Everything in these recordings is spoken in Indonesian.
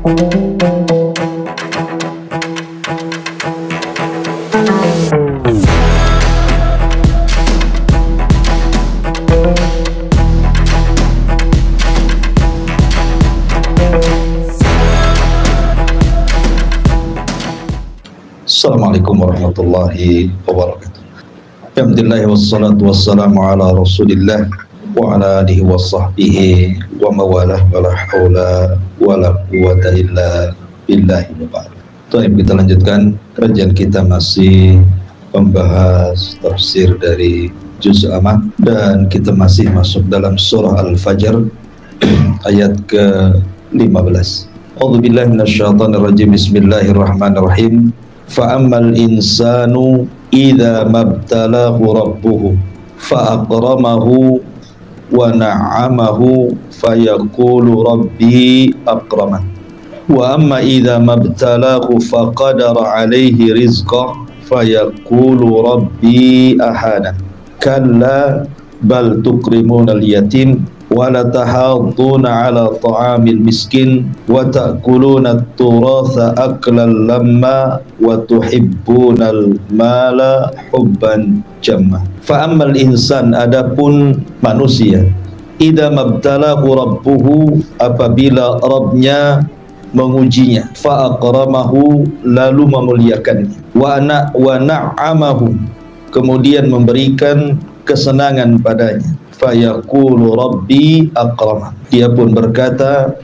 Assalamualaikum warahmatullahi wabarakatuh. Alhamdulillah wassalatu wassalamu ala Rasulillah wa ala alihi wa sahbihi wa mawalah wa la haula wa la quwwata illa billahi wa ba'd. Kita lanjutkan kajian kita, masih membahas tafsir dari juz Amma, dan kita masih masuk dalam surah Al-Fajr ayat ke-15. A'udzubillahi minasyaitonir rajim. Bismillahirrahmanirrahim. Fa'ammal insanu idza mabtalahu rabbuhu fa'akramahu wa na'amahu fayaqulu rabbi akraman, wa amma idza mabtalahu faqadara alaihi rizqahu fayaqulu rabbi ahana, kalla bal tukrimunal yatim wa la tahadduna ala ta'amil miskin wa ta'kuluna at-turatha aklan lamma wa tuhibbunal mala hubban jamma. Fa ammal insan, adapun manusia, idza mabtalahu rabbuhu, apabila Rabbnya mengujinya, fa akramahu, lalu memuliakannya, wa na'amahu, kemudian memberikan kesenangan padanya, fayaqulu rabbi akrama, dia pun berkata,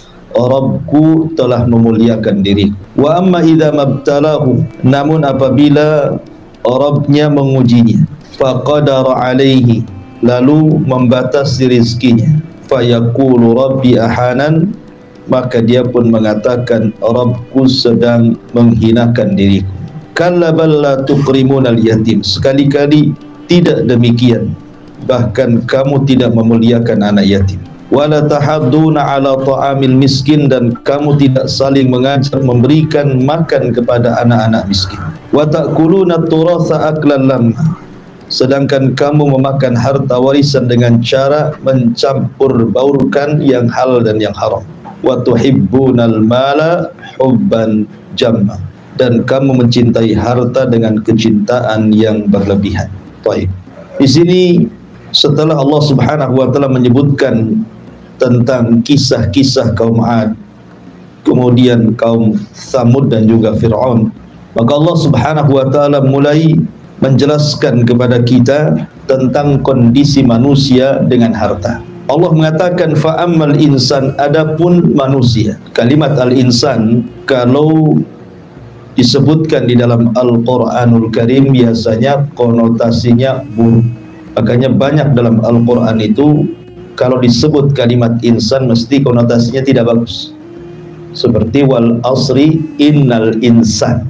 Rabbku telah memuliakan diriku. Wa amma idza mabtalahu, namun apabila Rabbnya mengujinya, faqadara alaihi, lalu membatasi rizkinya, fayaqulu rabbi ahanan, maka dia pun mengatakan, Rabbku sedang menghinakan diriku. Kalla bal la tukrimunal yatim, sekali-kali tidak demikian, bahkan kamu tidak memuliakan anak yatim. Wala tahadduna ala ta'amil miskin, dan kamu tidak saling mengajak memberikan makan kepada anak-anak miskin. Wa ta'kuluna turatha aklan lamma, sedangkan kamu memakan harta warisan dengan cara mencampur baurkan yang halal dan yang haram. Wa tuhibbunal mala hubban jamma, dan kamu mencintai harta dengan kecintaan yang berlebihan. Baik. Di sini setelah Allah Subhanahu wa taala menyebutkan tentang kisah-kisah kaum 'Ad, kemudian kaum Tsamud dan juga Fir'aun, maka Allah Subhanahu wa taala mulai menjelaskan kepada kita tentang kondisi manusia dengan harta. Allah mengatakan fa'ammal insan, adapun manusia. Kalimat al-insan kalau disebutkan di dalam Al-Quranul Karim biasanya konotasinya buruk. Makanya banyak dalam Al-Quran itu kalau disebut kalimat insan mesti konotasinya tidak bagus. Seperti wal asri innal insan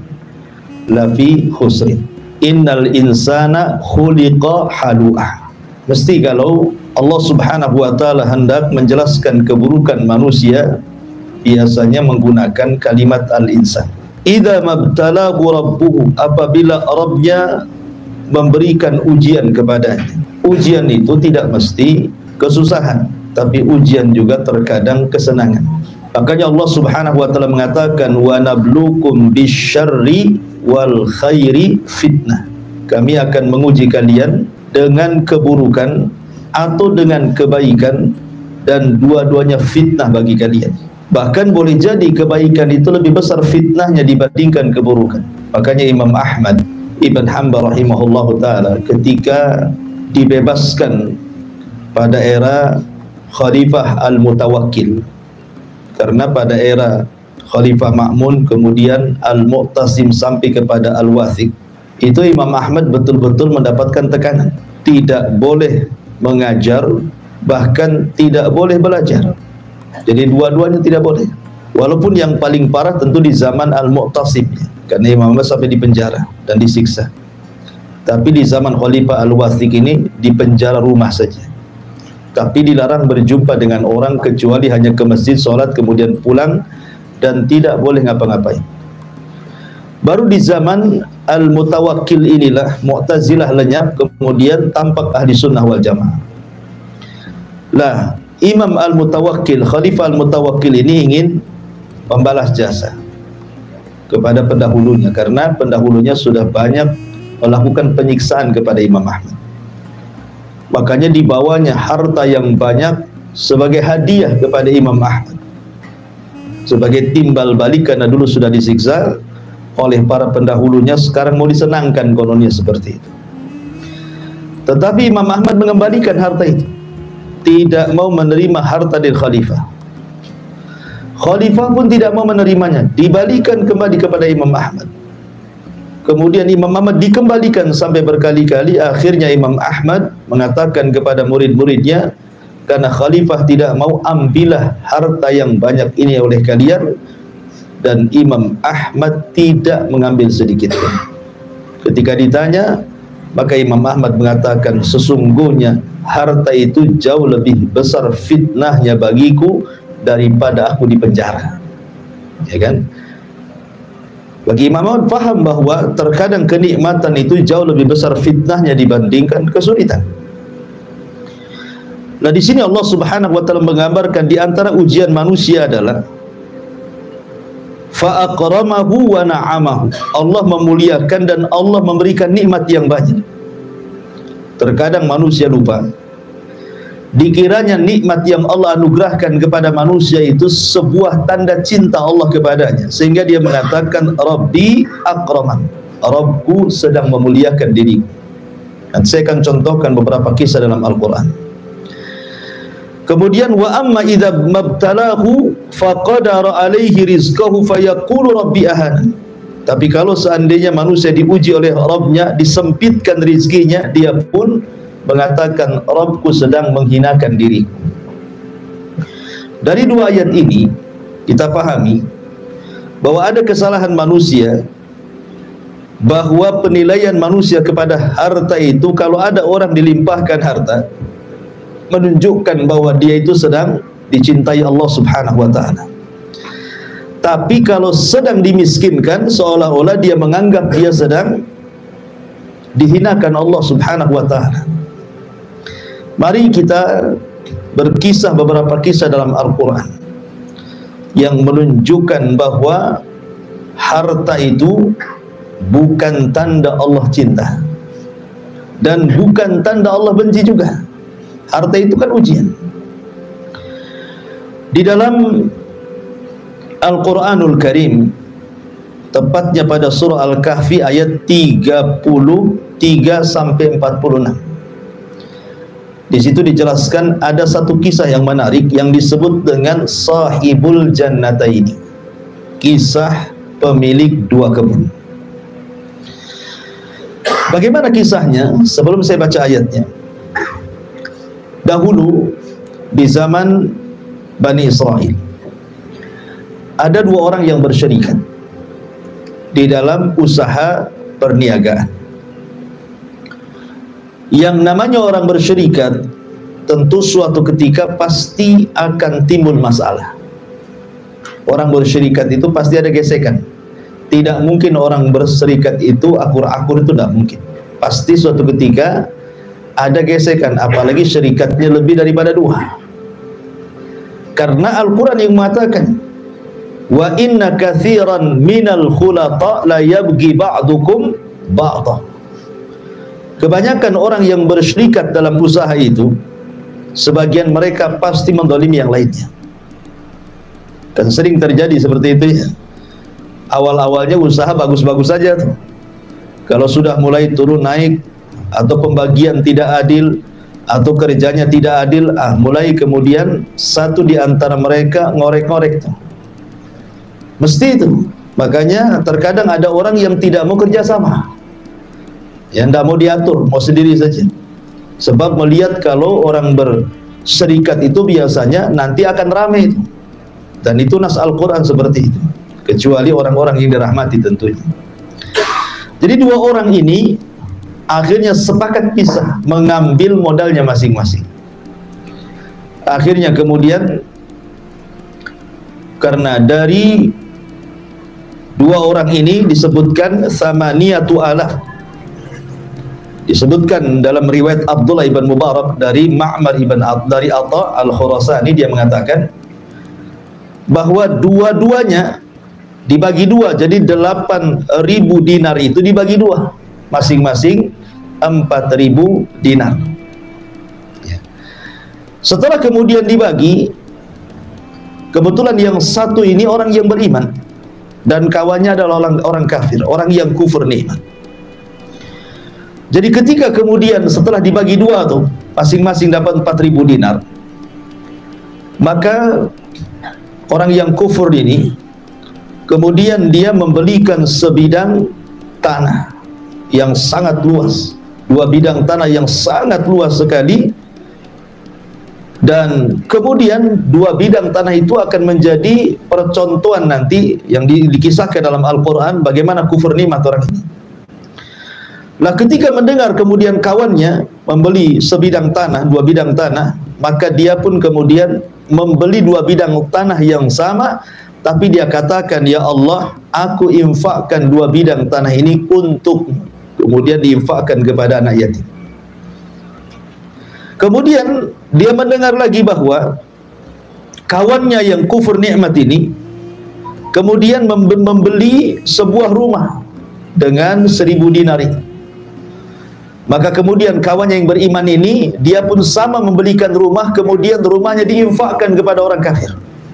lafi khusrin, innal insana khuliqa halu'a. Mesti kalau Allah Subhanahu wa taala hendak menjelaskan keburukan manusia biasanya menggunakan kalimat al-insan. Idza mabtalahu rabbuhu, apabila Rabbnya memberikan ujian kepadanya. Ujian itu tidak mesti kesusahan, tapi ujian juga terkadang kesenangan. Makanya Allah Subhanahu wa taala mengatakan wa nabluukum bisyarri wal khairi fitnah. Kami akan menguji kalian dengan keburukan atau dengan kebaikan, dan dua-duanya fitnah bagi kalian. Bahkan boleh jadi kebaikan itu lebih besar fitnahnya dibandingkan keburukan. Makanya Imam Ahmad Ibn Hanbal rahimahullahu ta'ala ketika dibebaskan pada era Khalifah Al-Mutawakkil, karena pada era Khalifah Ma'mun kemudian Al-Mu'tasim sampai kepada Al-Wathiq, itu Imam Ahmad betul-betul mendapatkan tekanan. Tidak boleh mengajar, bahkan tidak boleh belajar. Jadi dua-duanya tidak boleh. Walaupun yang paling parah tentu di zaman Al-Mu'tasim, karena Imam Ahmad sampai di penjara dan disiksa. Tapi di zaman Khalifah Al-Wathiq ini di penjara rumah saja. Tapi dilarang berjumpa dengan orang kecuali hanya ke masjid, sholat, kemudian pulang, dan tidak boleh ngapa-ngapain. Baru di zaman Al-Mutawakkil inilah Mu'tazilah lenyap, kemudian tampak Ahli Sunnah wal Jamaah. Lah, Imam Al-Mutawakkil, Khalifah Al-Mutawakkil ini ingin membalas jasa kepada pendahulunya, karena pendahulunya sudah banyak melakukan penyiksaan kepada Imam Ahmad. Makanya dibawanya harta yang banyak sebagai hadiah kepada Imam Ahmad, sebagai timbal balik karena dulu sudah disiksa oleh para pendahulunya, sekarang mau disenangkan kononnya seperti itu. Tetapi Imam Ahmad mengembalikan harta itu, tidak mau menerima harta dari khalifah. Khalifah pun tidak mau menerimanya, dibalikan kembali kepada Imam Ahmad. Kemudian Imam Ahmad dikembalikan sampai berkali-kali. Akhirnya Imam Ahmad mengatakan kepada murid-muridnya, karena khalifah tidak mau, ambillah harta yang banyak ini oleh kalian. Dan Imam Ahmad tidak mengambil sedikit pun. Ketika ditanya, maka Imam Ahmad mengatakan, sesungguhnya harta itu jauh lebih besar fitnahnya bagiku daripada aku di penjara. Ya kan? Bagi Imam Ahmad faham bahwa terkadang kenikmatan itu jauh lebih besar fitnahnya dibandingkan kesulitan. Nah, di sini Allah Subhanahu wa taala menggambarkan di antara ujian manusia adalah fa aqramahu wa na'amahu. Allah memuliakan dan Allah memberikan nikmat yang banyak. Terkadang manusia lupa, dikiranya nikmat yang Allah anugerahkan kepada manusia itu sebuah tanda cinta Allah kepadanya, sehingga dia mengatakan Rabbi akraman, Rabbku sedang memuliakan diriku. Dan saya akan contohkan beberapa kisah dalam Al-Quran. Kemudian wa amma idza mabtalahu faqadara alaihi rizqahu fayaqulu rabbi ahana. Tapi kalau seandainya manusia diuji oleh Rabbnya, disempitkan rizkinya, dia pun mengatakan Rabbku sedang menghinakan diriku. Dari dua ayat ini kita pahami bahwa ada kesalahan manusia, bahwa penilaian manusia kepada harta itu, kalau ada orang dilimpahkan harta, menunjukkan bahwa dia itu sedang dicintai Allah Subhanahu wa taala. Tapi kalau sedang dimiskinkan, seolah-olah dia menganggap dia sedang dihinakan Allah Subhanahu wa taala. Mari kita berkisah beberapa kisah dalam Al-Quran yang menunjukkan bahwa harta itu bukan tanda Allah cinta dan bukan tanda Allah benci juga. Harta itu kan ujian. Di dalam Al-Quranul Karim, tepatnya pada surah Al-Kahfi ayat 33 sampai 46. Di situ dijelaskan ada satu kisah yang menarik yang disebut dengan Sahibul Jannataini, kisah pemilik dua kebun. Bagaimana kisahnya? Sebelum saya baca ayatnya, dahulu di zaman Bani Israel ada dua orang yang bersyarikat di dalam usaha perniagaan. Yang namanya orang bersyarikat, tentu suatu ketika pasti akan timbul masalah. Orang bersyarikat itu pasti ada gesekan. Tidak mungkin orang berserikat itu akur-akur, itu tidak mungkin. Pasti suatu ketika ada gesekan, apalagi syarikatnya lebih daripada dua. Karena Al-Quran yang mengatakan, wa inna katsiran minal khulata la yabghi ba'dukum ba'dha. Kebanyakan orang yang bersyarikat dalam usaha itu, sebagian mereka pasti menzalimi yang lainnya. Dan sering terjadi seperti itu ya. Awal-awalnya usaha bagus-bagus saja tuh. Kalau sudah mulai turun naik, atau pembagian tidak adil, atau kerjanya tidak adil, mulai kemudian satu di antara mereka ngorek-ngorek tuh. Mesti itu. Makanya terkadang ada orang yang tidak mau kerjasama, yang tidak mau diatur, mau sendiri saja. Sebab melihat kalau orang berserikat itu biasanya nanti akan ramai itu. Dan itu nas Al-Quran seperti itu. Kecuali orang-orang yang dirahmati tentunya. Jadi dua orang ini akhirnya sepakat pisah, mengambil modalnya masing-masing. Akhirnya kemudian karena dari dua orang ini disebutkan samaniyatu alaf, disebutkan dalam riwayat Abdullah ibn Mubarak dari Ma'mar ibn dari Atha al-Khurasani, dia mengatakan bahwa dua-duanya dibagi dua, jadi 8.000 dinar itu dibagi dua, masing-masing 4.000 dinar. Setelah kemudian dibagi, kebetulan yang satu ini orang yang beriman dan kawannya adalah orang kafir, orang yang kufur nikmat. Jadi ketika kemudian setelah dibagi dua tuh, masing-masing dapat 4.000 dinar, maka orang yang kufur ini kemudian dia membelikan sebidang tanah yang sangat luas, 2 bidang tanah yang sangat luas sekali, dan kemudian 2 bidang tanah itu akan menjadi percontohan nanti yang dikisahkan dalam Al-Quran bagaimana kufur nikmat orang ini. Nah, ketika mendengar kemudian kawannya membeli sebidang tanah, 2 bidang tanah, maka dia pun kemudian membeli 2 bidang tanah yang sama, tapi dia katakan, ya Allah, aku infakkan 2 bidang tanah ini untuk, kemudian diinfakkan kepada anak yatim. Kemudian dia mendengar lagi bahwa kawannya yang kufur nikmat ini kemudian membeli sebuah rumah dengan 1.000 dinar itu. Maka kemudian kawannya yang beriman ini, dia pun sama membelikan rumah, kemudian rumahnya diinfakkan kepada orang kafir.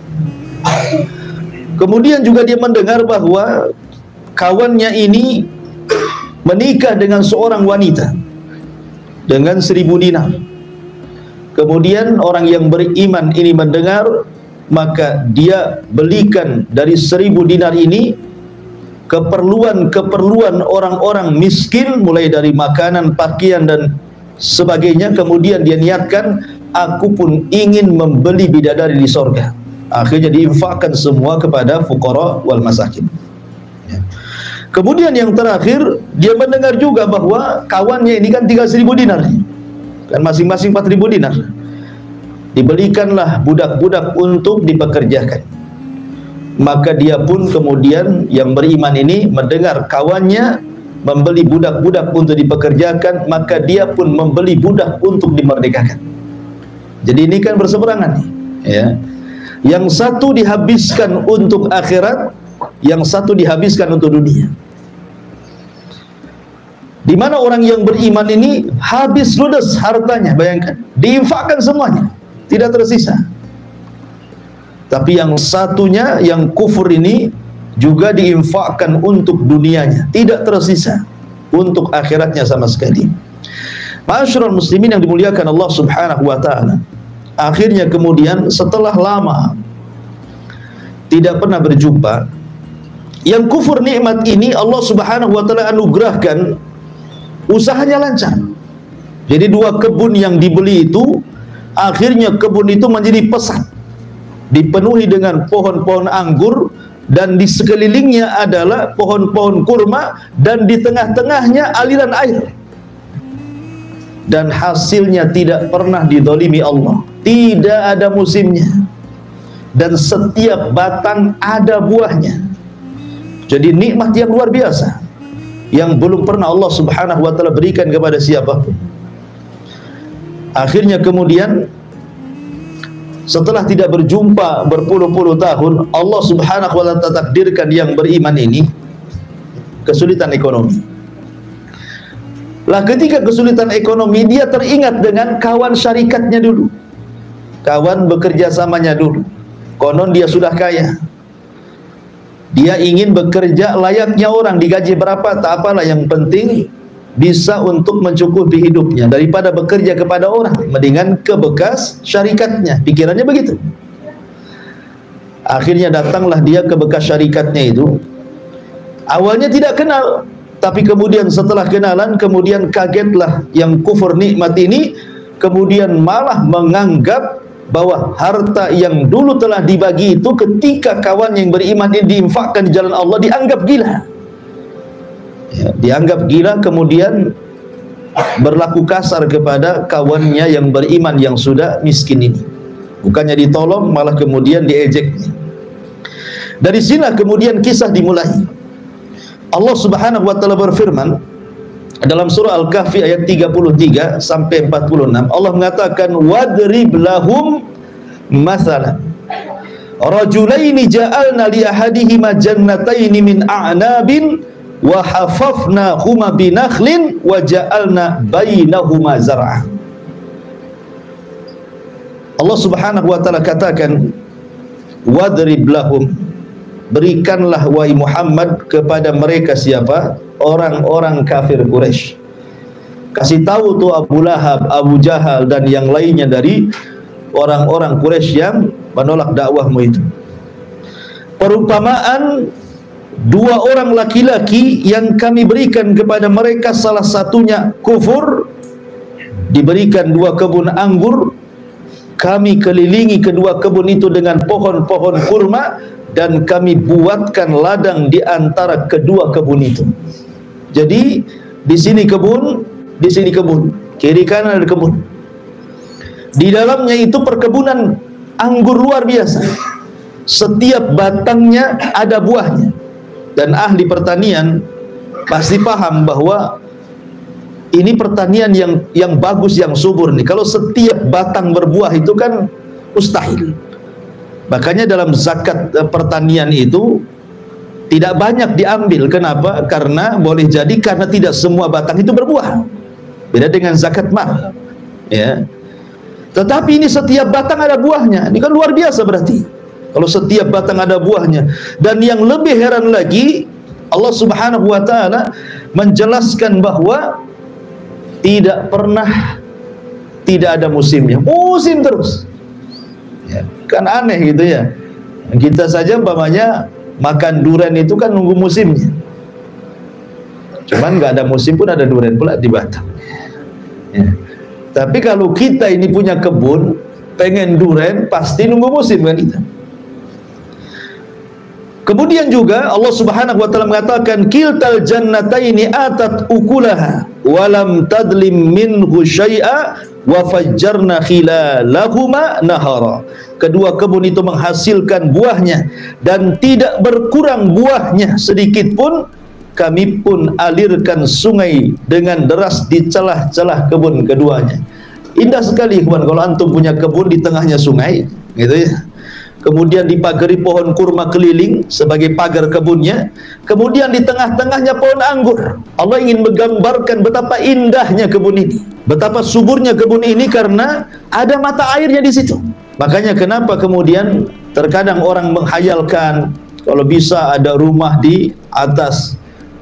Kemudian juga dia mendengar bahwa kawannya ini menikah dengan seorang wanita dengan 1.000 dinar. Kemudian orang yang beriman ini mendengar, maka dia belikan dari 1.000 dinar ini keperluan orang-orang miskin, mulai dari makanan, pakaian dan sebagainya. Kemudian dia niatkan, aku pun ingin membeli bidadari di sorga. Akhirnya diinfakkan semua kepada fuqara wal masakin. Kemudian yang terakhir, dia mendengar juga bahwa kawannya ini kan 3.000 dinar, kan masing-masing 4.000 dinar. Dibelikanlah budak-budak untuk dipekerjakan. Maka dia pun kemudian yang beriman ini mendengar kawannya membeli budak-budak untuk dipekerjakan, maka dia pun membeli budak untuk dimerdekakan. Jadi ini kan berseberangan nih, ya. Yang satu dihabiskan untuk akhirat, yang satu dihabiskan untuk dunia. Di mana orang yang beriman ini habis ludes hartanya, bayangkan, diinfakkan semuanya, tidak tersisa. Tapi yang satunya, yang kufur ini, juga diinfakkan untuk dunianya, tidak tersisa untuk akhiratnya sama sekali. Ma'asyiral muslimin yang dimuliakan Allah Subhanahu wa taala. Akhirnya kemudian setelah lama tidak pernah berjumpa, yang kufur nikmat ini Allah Subhanahu wa taala anugerahkan usahanya lancar. Jadi 2 kebun yang dibeli itu, akhirnya kebun itu menjadi pesat, dipenuhi dengan pohon-pohon anggur, dan di sekelilingnya adalah pohon-pohon kurma, dan di tengah-tengahnya aliran air. Dan hasilnya tidak pernah dizalimi Allah, tidak ada musimnya, dan setiap batang ada buahnya. Jadi nikmat yang luar biasa yang belum pernah Allah Subhanahu wa taala berikan kepada siapapun. Akhirnya kemudian setelah tidak berjumpa berpuluh-puluh tahun, Allah Subhanahu wa ta'ala takdirkan yang beriman ini kesulitan ekonomi. Lah ketika kesulitan ekonomi, dia teringat dengan kawan syarikatnya dulu, kawan bekerja samanya dulu. Konon dia sudah kaya, dia ingin bekerja layaknya orang, digaji berapa tak apalah, yang penting bisa untuk mencukupi hidupnya. Daripada bekerja kepada orang, mendingan ke bekas syarikatnya. Pikirannya begitu. Akhirnya datanglah dia ke bekas syarikatnya itu. Awalnya tidak kenal, tapi kemudian setelah kenalan, kemudian kagetlah yang kufur nikmat ini, kemudian malah menganggap bahwa harta yang dulu telah dibagi itu ketika kawan yang beriman ini diinfakkan di jalan Allah, dianggap gila. Ya, dianggap gila, kemudian berlaku kasar kepada kawannya yang beriman yang sudah miskin ini. Bukannya ditolong, malah kemudian diejek. Dari sinilah kemudian kisah dimulai. Allah Subhanahu wa taala berfirman dalam surah Al-Kahfi ayat 33 sampai 46. Allah mengatakan, wadrib lahum mathalan rajulaini ja'alna li ahadihima jannataini min a'nabin wa hafafnahuma binakhlin wa ja'alna bainahuma zar'a. Allah Subhanahu wa taala katakan, wadrib lahum, berikanlah wahai Muhammad kepada mereka siapa? Orang-orang kafir Quraisy. Kasih tahu tuh Abu Lahab, Abu Jahal dan yang lainnya dari orang-orang Quraisy yang menolak dakwahmu itu. Perumpamaan dua orang laki-laki yang kami berikan kepada mereka, salah satunya kufur, diberikan dua kebun anggur, kami kelilingi kedua kebun itu dengan pohon-pohon kurma, dan kami buatkan ladang di antara kedua kebun itu. Jadi di sini kebun, di sini kebun, kiri kanan ada kebun. Di dalamnya itu perkebunan anggur luar biasa. Setiap batangnya ada buahnya. Dan ahli pertanian pasti paham bahwa ini pertanian yang bagus, yang subur nih. Kalau setiap batang berbuah itu kan mustahil. Makanya dalam zakat pertanian itu tidak banyak diambil. Kenapa? Karena boleh jadi karena tidak semua batang itu berbuah. Beda dengan zakat mal. Ya. Tetapi ini setiap batang ada buahnya. Ini kan luar biasa berarti. Kalau setiap batang ada buahnya. Dan yang lebih heran lagi, Allah Subhanahu wa taala menjelaskan bahwa tidak pernah tidak ada musimnya. Musim terus. Ya, kan aneh gitu ya. Kita saja umpamanya makan durian itu kan nunggu musimnya. Cuman nggak ada musim pun ada durian pula di Batam. Ya. Tapi kalau kita ini punya kebun, pengen durian, pasti nunggu musim kan kita. Kemudian juga Allah Subhanahu wa taala mengatakan, kiltal jannataini atat ukulaha walam tadlim minhu syai'a wa fajjarna khilalahuma nahara. Kedua kebun itu menghasilkan buahnya dan tidak berkurang buahnya sedikit pun. Kami pun alirkan sungai dengan deras di celah-celah kebun keduanya. Indah sekali kawan, kalau antum punya kebun di tengahnya sungai, gitu ya. Kemudian dipagari pohon kurma keliling sebagai pagar kebunnya. Kemudian di tengah-tengahnya pohon anggur. Allah ingin menggambarkan betapa indahnya kebun ini, betapa suburnya kebun ini karena ada mata airnya di situ. Makanya kenapa kemudian terkadang orang menghayalkan kalau bisa ada rumah di atas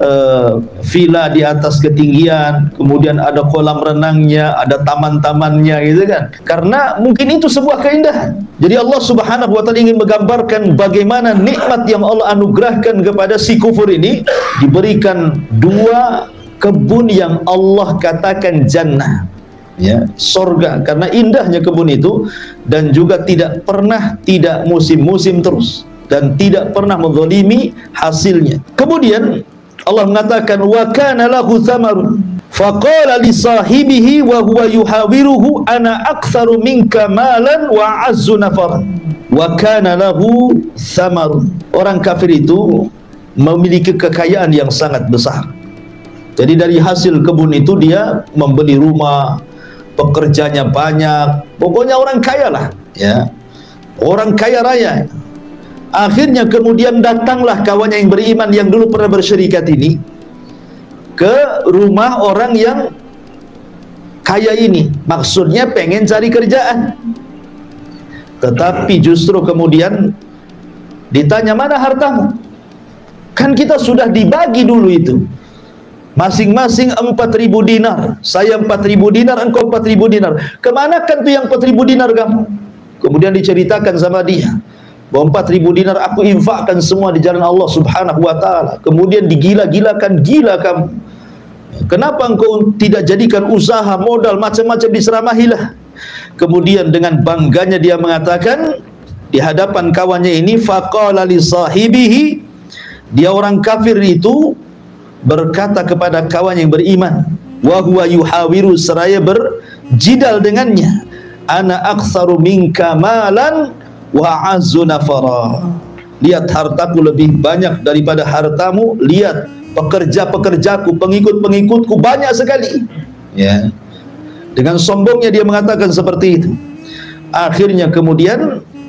villa di atas ketinggian, kemudian ada kolam renangnya, ada taman-tamannya gitu kan. Karena mungkin itu sebuah keindahan. Jadi Allah Subhanahu wa taala ingin menggambarkan bagaimana nikmat yang Allah anugerahkan kepada si kufur ini, diberikan dua kebun yang Allah katakan jannah, ya, sorga, karena indahnya kebun itu, dan juga tidak pernah tidak musim-musim terus, dan tidak pernah menzalimi hasilnya. Kemudian Allah mengatakan, wa kana lahu thamarun faqala li sahibihi wa huwa yuhawiruhu ana aktsaru minka malan wa azzu nafaran. Wa kana lahu thamarun. Orang kafir itu memiliki kekayaan yang sangat besar. Jadi dari hasil kebun itu dia membeli rumah, pekerjanya banyak, pokoknya orang kaya lah, ya, orang kaya raya. Akhirnya kemudian datanglah kawannya yang beriman yang dulu pernah bersyirikat ini ke rumah orang yang kaya ini, maksudnya pengen cari kerjaan. Tetapi justru kemudian ditanya, mana hartamu? Kan kita sudah dibagi dulu itu, masing-masing 4.000 dinar, saya 4.000 dinar, engkau 4.000 dinar. Kemana kan tuh yang 4.000 dinar kamu? Kemudian diceritakan sama dia bahwa 4.000 dinar aku infakkan semua di jalan Allah Subhanahu wa taala. Kemudian digila-gilakan, gila kamu. Kenapa engkau tidak jadikan usaha, modal, macam-macam, diseramahilah. Kemudian dengan bangganya dia mengatakan di hadapan kawannya ini, faqala li sahibihi, dia orang kafir itu berkata kepada kawan yang beriman, wa huwa yuhawiru, seraya berjidal dengannya, ana aktsaru minka malan wa azzu nafara. Lihat hartaku lebih banyak daripada hartamu, lihat pekerja-pekerjaku, pengikut-pengikutku banyak sekali, ya. Dengan sombongnya dia mengatakan seperti itu. Akhirnya kemudian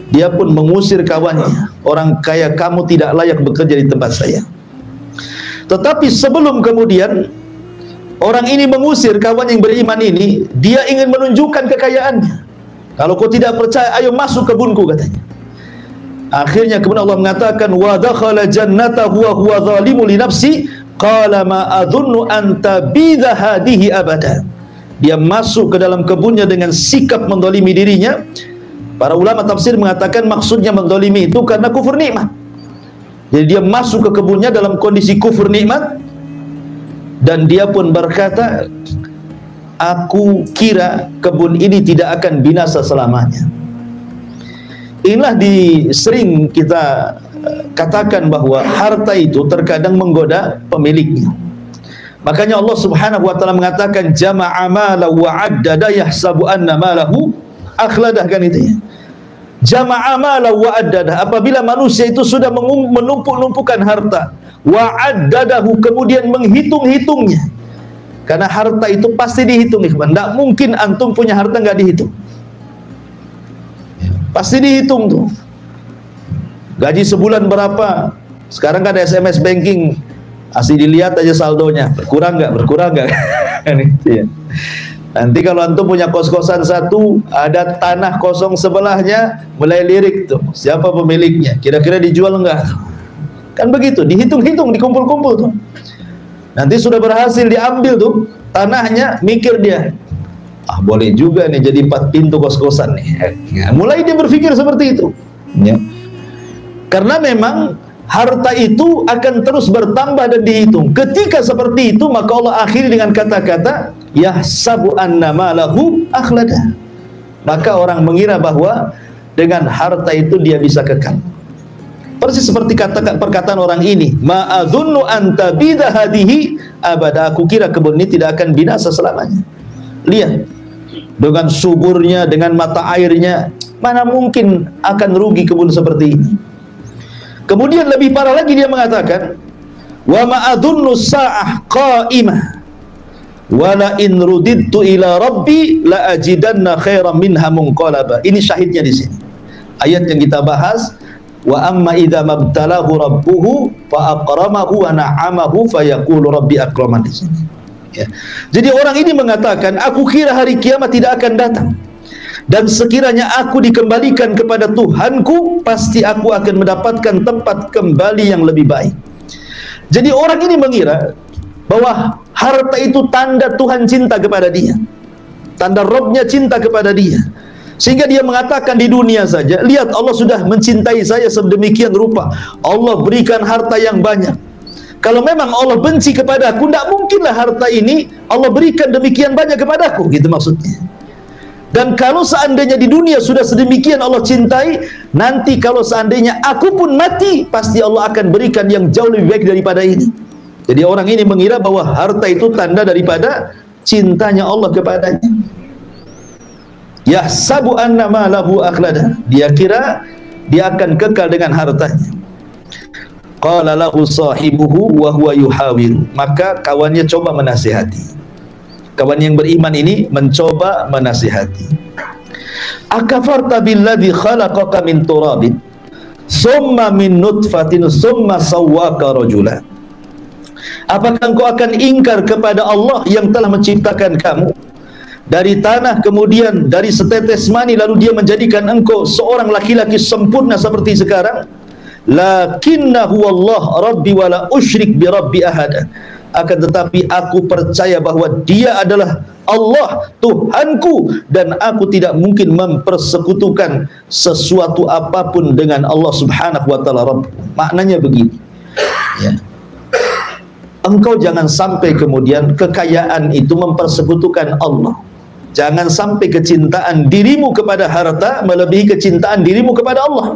Dia pun mengusir kawannya, orang kaya kamu tidak layak bekerja di tempat saya. Tetapi sebelum kemudian orang ini mengusir kawan yang beriman ini, dia ingin menunjukkan kekayaannya. Kalau kau tidak percaya, ayo masuk kebunku, katanya. Akhirnya kemudian Allah mengatakan, wa dakhala jannatahu wa huwa zalimu li nafsi qala ma adhunnu an tabidha hadhihi abada. Dia masuk ke dalam kebunnya dengan sikap mendolimi dirinya. Para ulama tafsir mengatakan maksudnya mendolimi itu karena kufur nikmat. Jadi dia masuk ke kebunnya dalam kondisi kufur nikmat, dan dia pun berkata, aku kira kebun ini tidak akan binasa selamanya. Inilah sering kita katakan bahwa harta itu terkadang menggoda pemiliknya. Makanya Allah Subhanahu wa taala mengatakan jama'a malahu wa 'addada yahsabu anna malahu akhladah, kan itu ya. Jama'a malahu wa 'addada, apabila manusia itu sudah menumpuk-numpukan harta, wa 'addadahu, kemudian menghitung-hitungnya. Karena harta itu pasti dihitung, ikhwan. Tidak mungkin antum punya harta nggak dihitung. Pasti dihitung tuh. Gaji sebulan berapa? Sekarang kan ada SMS banking, asli dilihat aja saldonya, berkurang nggak? Ya. Nanti kalau antum punya kos-kosan satu, ada tanah kosong sebelahnya, mulai lirik tuh, siapa pemiliknya? Kira-kira dijual nggak? Kan begitu, dihitung-hitung, dikumpul-kumpul tuh. Nanti sudah berhasil diambil tuh tanahnya, mikir dia, ah boleh juga nih jadi 4 pintu kos-kosan nih. Ya, mulai dia berpikir seperti itu. Ya. Karena memang harta itu akan terus bertambah dan dihitung. Ketika seperti itu, maka Allah akhiri dengan kata-kata yahsabu anna malahu akhlada. Maka orang mengira bahwa dengan harta itu dia bisa kekal. Persis seperti perkataan orang ini, ma'adhunnu anta bidha hadihi abada, aku kira kebun ini tidak akan binasa selamanya. Lihat, dengan suburnya, dengan mata airnya, mana mungkin akan rugi kebun seperti ini. Kemudian lebih parah lagi dia mengatakan, wa ma'adhunnu sa'ah qa'imah wa la in rudidtu ila rabbi la ajidanna khairan minha munqalaba. Ini syahidnya di sini. Ayat yang kita bahas, wa amma idza mabtalahu rabbuhu fa aqramahu wa na'amahu fa yaqulu rabbi akraman, di sini. Ya. Jadi orang ini mengatakan, aku kira hari kiamat tidak akan datang, dan sekiranya aku dikembalikan kepada Tuhanku, pasti aku akan mendapatkan tempat kembali yang lebih baik. Jadi orang ini mengira bahwa harta itu tanda Tuhan cinta kepada dia, tanda Robnya cinta kepada dia. Sehingga dia mengatakan di dunia saja, lihat Allah sudah mencintai saya sedemikian rupa, Allah berikan harta yang banyak. Kalau memang Allah benci kepadaku, tidak mungkinlah harta ini Allah berikan demikian banyak kepadaku, gitu maksudnya. Dan kalau seandainya di dunia sudah sedemikian Allah cintai, nanti kalau seandainya aku pun mati, pasti Allah akan berikan yang jauh lebih baik daripada ini. Jadi orang ini mengira bahwa harta itu tanda daripada cintanya Allah kepadanya. Yahsabu anna malahu akhlada, dia kira dia akan kekal dengan hartanya. Qala lahu sahibuhu wa huwa yuhawiru, maka kawannya coba menasihati. Kawan yang beriman ini mencoba menasihati. Akafarta billadzi khalaqaka min turabin summa min nutfatin summa sawwaka rajula. Apakah engkau akan ingkar kepada Allah yang telah menciptakan kamu dari tanah, kemudian dari setetes mani, lalu dia menjadikan engkau seorang laki-laki sempurna seperti sekarang? Lakinnahu Allah rabbi wa la usyrik bi rabbi ahada. Akan tetapi aku percaya bahwa dia adalah Allah Tuhanku, dan aku tidak mungkin mempersekutukan sesuatu apapun dengan Allah Subhanahu wa ta'ala Rabb. Maknanya begini, ya. Engkau jangan sampai kemudian kekayaan itu mempersekutukan Allah. Jangan sampai kecintaan dirimu kepada harta melebihi kecintaan dirimu kepada Allah.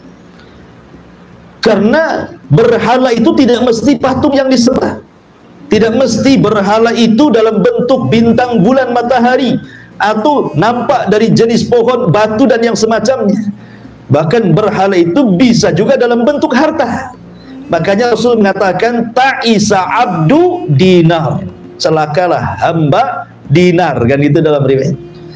Karena berhala itu tidak mesti patung yang disembah. Tidak mesti berhala itu dalam bentuk bintang, bulan, matahari, atau nampak dari jenis pohon, batu, dan yang semacamnya. Bahkan berhala itu bisa juga dalam bentuk harta. Makanya Rasul mengatakan, ta'isa abdu dinar, celakalah hamba dinar, kan itu dalam riwayat.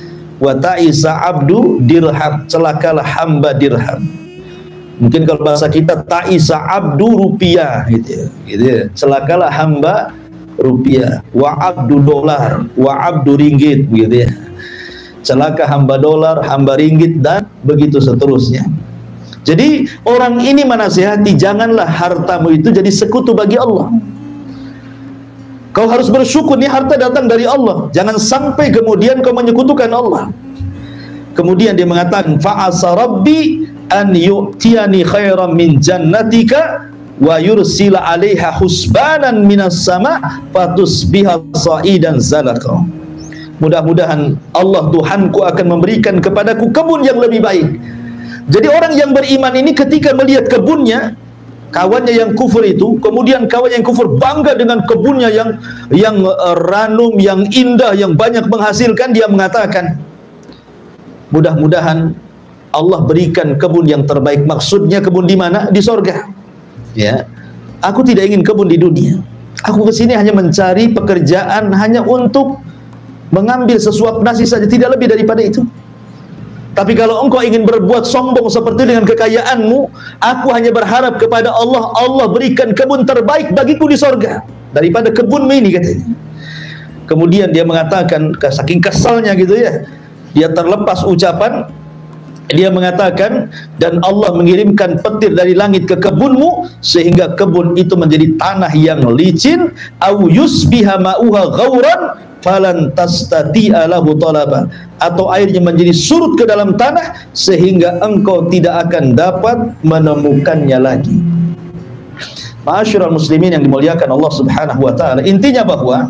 wa ta'isa abdu dirham, celakalah hamba dirham. Mungkin kalau bahasa kita ta'isa abdu rupiah gitu ya. Celakalah hamba rupiah, wa abdu dolar, wa abdu ringgit gitu ya. Celaka hamba dolar, hamba ringgit, dan begitu seterusnya. Jadi orang ini menasihati, janganlah hartamu itu jadi sekutu bagi Allah. Kau harus bersyukur, nih harta datang dari Allah. Jangan sampai kemudian kau menyekutukan Allah. Kemudian dia mengatakan, fa'asa rabbi an yu'tiyani khairan min jannatika wa yursila 'alaiha husbanan minas sama' fatusbiha sa'idan zalaka. Mudah-mudahan Allah Tuhanku akan memberikan kepadaku kebun yang lebih baik. Jadi orang yang beriman ini ketika melihat kebunnya, kawannya yang kufur itu, kemudian kawannya yang kufur bangga dengan kebunnya yang ranum, yang indah, yang banyak menghasilkan, dia mengatakan, mudah-mudahan Allah berikan kebun yang terbaik. Maksudnya kebun di mana? Di sorga. Ya, aku tidak ingin kebun di dunia. Aku kesini hanya mencari pekerjaan, hanya untuk mengambil sesuap nasi saja, tidak lebih daripada itu. Tapi kalau engkau ingin berbuat sombong seperti dengan kekayaanmu, aku hanya berharap kepada Allah, Allah berikan kebun terbaik bagiku di sorga daripada kebunmu ini, katanya. Kemudian dia mengatakan, saking kesalnya gitu ya, dia terlepas ucapan, dia mengatakan, dan Allah mengirimkan petir dari langit ke kebunmu sehingga kebun itu menjadi tanah yang licin, au yusbiha ma'uha ghauran falan tastati'a lahu talaba, atau airnya menjadi surut ke dalam tanah sehingga engkau tidak akan dapat menemukannya lagi. Ma'asyiral muslimin yang dimuliakan Allah Subhanahu wa taala, intinya bahwa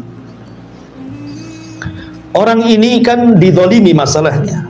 orang ini kan dizalimi masalahnya.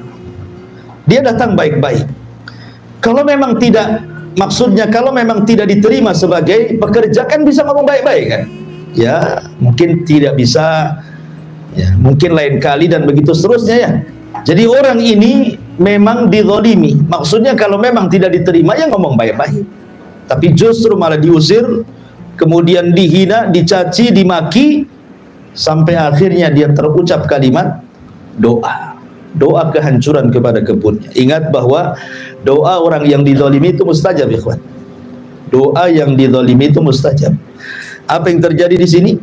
Dia datang baik-baik. Kalau memang tidak, maksudnya kalau memang tidak diterima sebagai pekerja, kan bisa ngomong baik-baik kan? Ya, mungkin tidak bisa, ya, mungkin lain kali, dan begitu seterusnya ya. Jadi orang ini memang dizalimi. Maksudnya kalau memang tidak diterima, ya ngomong baik-baik. Tapi justru malah diusir, kemudian dihina, dicaci, dimaki, sampai akhirnya dia terucap kalimat doa. Doa kehancuran kepada kebunnya. Ingat bahwa doa orang yang dizalimi itu mustajab, ikhwan. Doa yang dizalimi itu mustajab. Apa yang terjadi di sini?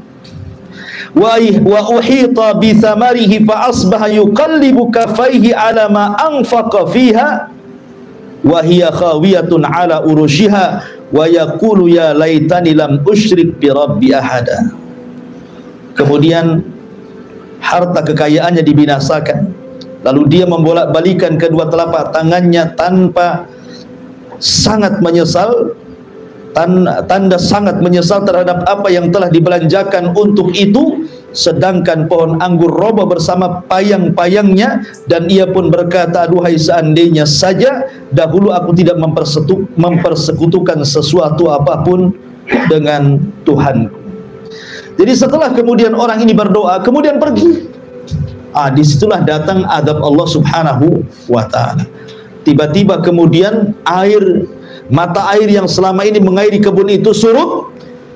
Wa uhita bi thamarihi fa asbaha yuqallibu kafaihi ala ma anfaqa fiha wa hiya khawiyatun ala urushiha wa yaqulu ya laitani lam usyrik bi rabbi ahada. Kemudian harta kekayaannya dibinasakan, lalu dia membolak-balikan kedua telapak tangannya tanpa sangat menyesal, tanda sangat menyesal terhadap apa yang telah dibelanjakan untuk itu, sedangkan pohon anggur roboh bersama payang-payangnya, dan ia pun berkata, aduhai seandainya saja dahulu aku tidak mempersekutukan sesuatu apapun dengan Tuhanku. Jadi setelah kemudian orang ini berdoa, kemudian pergi, disitulah datang azab Allah Subhanahu wa ta'ala. Tiba-tiba kemudian mata air yang selama ini mengairi kebun itu surut,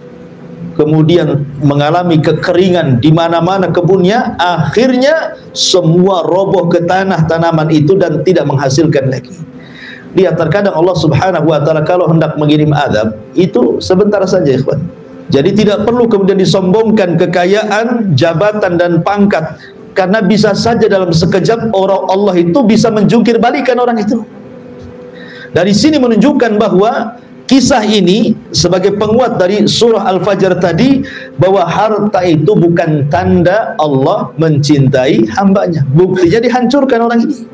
kemudian mengalami kekeringan di mana-mana kebunnya. Akhirnya semua roboh ke tanah tanaman itu dan tidak menghasilkan lagi. Lihat, terkadang Allah Subhanahu wa ta'ala kalau hendak mengirim azab itu sebentar saja, ikhwan. Jadi tidak perlu kemudian disombongkan kekayaan, jabatan dan pangkat, karena bisa saja dalam sekejap orang Allah itu bisa menjungkir balikan orang itu. Dari sini menunjukkan bahwa kisah ini sebagai penguat dari surah Al-Fajr tadi, bahwa harta itu bukan tanda Allah mencintai hambanya. Buktinya dihancurkan orang ini.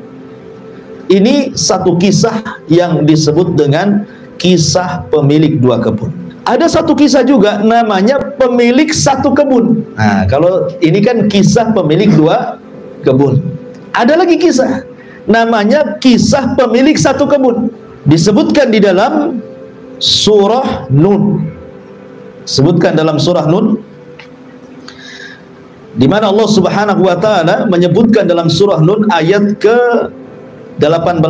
Ini satu kisah yang disebut dengan kisah pemilik dua kebun. Ada satu kisah juga namanya pemilik satu kebun. Nah, kalau ini kan kisah pemilik dua kebun. Ada lagi kisah namanya kisah pemilik satu kebun. Disebutkan di dalam surah Nun. Sebutkan dalam surah Nun, di mana Allah Subhanahu wa taala menyebutkan dalam surah Nun ayat ke-18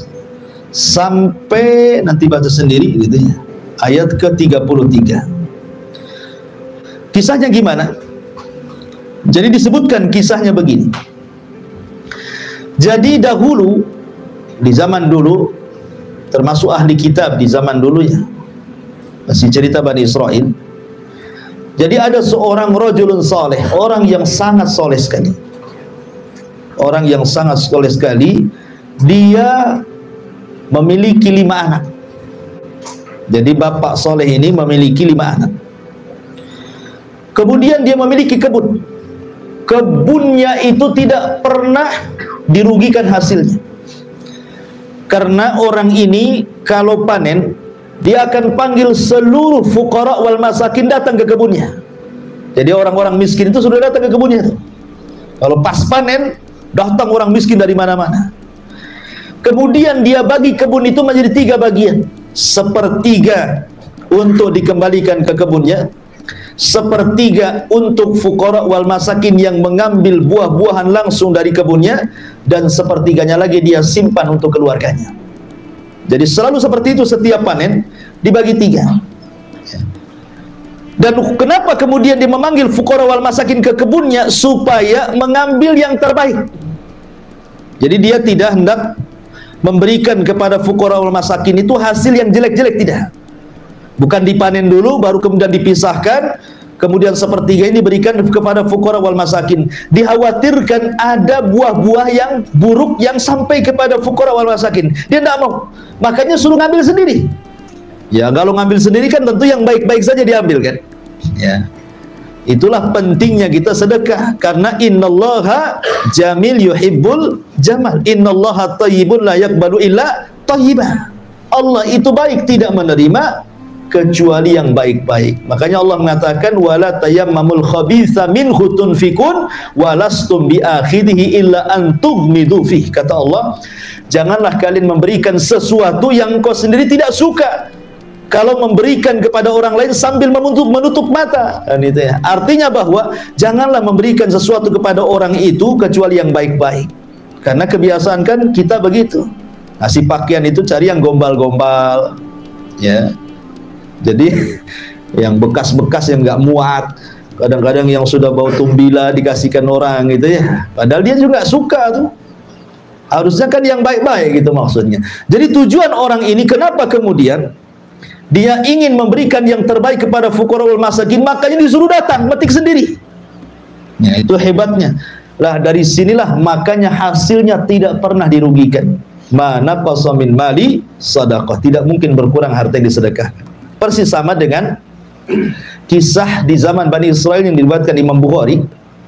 sampai, nanti baca sendiri gitu ya, ayat ke-33. Kisahnya gimana? Jadi disebutkan kisahnya begini. Jadi dahulu, di zaman dulu, termasuk ahli kitab di zaman dulunya, masih cerita Bani Israel. Jadi ada seorang rajulun saleh, orang yang sangat soleh sekali. Orang yang sangat soleh sekali, dia memiliki 5 anak. Jadi bapak soleh ini memiliki 5 anak. Kemudian dia memiliki kebun. Kebunnya itu tidak pernah dirugikan hasilnya. Karena orang ini kalau panen, dia akan panggil seluruh fuqara wal masakin datang ke kebunnya. Jadi orang-orang miskin itu sudah datang ke kebunnya. Kalau pas panen, datang orang miskin dari mana-mana. Kemudian dia bagi kebun itu menjadi 3 bagian. 1/3 untuk dikembalikan ke kebunnya, 1/3 untuk fuqara wal masakin yang mengambil buah-buahan langsung dari kebunnya, dan 1/3-nya lagi dia simpan untuk keluarganya. Jadi selalu seperti itu, setiap panen dibagi 3. Dan kenapa kemudian dia memanggil fuqara wal masakin ke kebunnya? Supaya mengambil yang terbaik. Jadi dia tidak hendak memberikan kepada fuqara wal masakin itu hasil yang jelek-jelek, tidak. Bukan dipanen dulu baru kemudian dipisahkan, kemudian 1/3 ini diberikan kepada fuqara wal masakin. Dikhawatirkan ada buah-buah yang buruk yang sampai kepada fuqara wal masakin. Dia tidak mau, makanya suruh ngambil sendiri. Ya, kalau ngambil sendiri kan tentu yang baik-baik saja diambil kan. Ya, itulah pentingnya kita sedekah, karena innallaha jamil yuhibbul jamal, innallaha thayyibun la yaqbalu illa thayyiban. Allah itu baik, tidak menerima kecuali yang baik-baik. Makanya Allah mengatakan wala tayammamul khabitha minhu tunfikun walastum biakhidhihi illa an tughmidu fih. Kata Allah, janganlah kalian memberikan sesuatu yang kau sendiri tidak suka. Kalau memberikan kepada orang lain sambil menutup mata, dan itu ya. Artinya bahwa janganlah memberikan sesuatu kepada orang itu kecuali yang baik-baik. Karena kebiasaan kan kita begitu. Ngasih pakaian itu cari yang gombal-gombal, ya. Jadi yang bekas-bekas yang nggak muat, kadang-kadang yang sudah bau tumbila dikasihkan orang gitu ya. Padahal dia juga suka tuh. Harusnya kan yang baik-baik gitu maksudnya. Jadi tujuan orang ini kenapa kemudian dia ingin memberikan yang terbaik kepada fuqara wal masakin, makanya disuruh datang metik sendiri. Ya, itu hebatnya. Lah dari sinilah makanya hasilnya tidak pernah dirugikan. Mana qasamin mali sedekah, tidak mungkin berkurang harta yang disedekahkan. Persis sama dengan kisah di zaman Bani Israel yang diriwayatkan Imam Bukhari.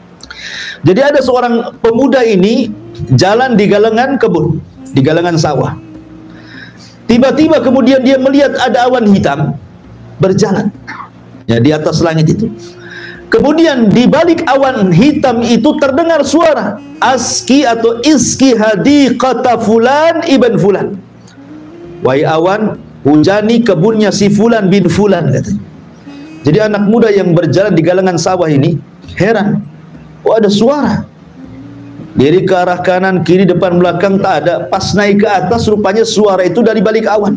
Jadi ada seorang pemuda ini jalan di galengan kebun, di galengan sawah. Tiba-tiba kemudian dia melihat ada awan hitam berjalan, ya, di atas langit itu. Kemudian di balik awan hitam itu terdengar suara aski atau iski hadiqata fulan ibn fulan. Wahai awan, hujani kebunnya si fulan bin fulan, katanya. Jadi anak muda yang berjalan di galengan sawah ini heran, kok ada suara? Dari ke arah kanan, kiri, depan, belakang tak ada. Pas naik ke atas, rupanya suara itu dari balik awan.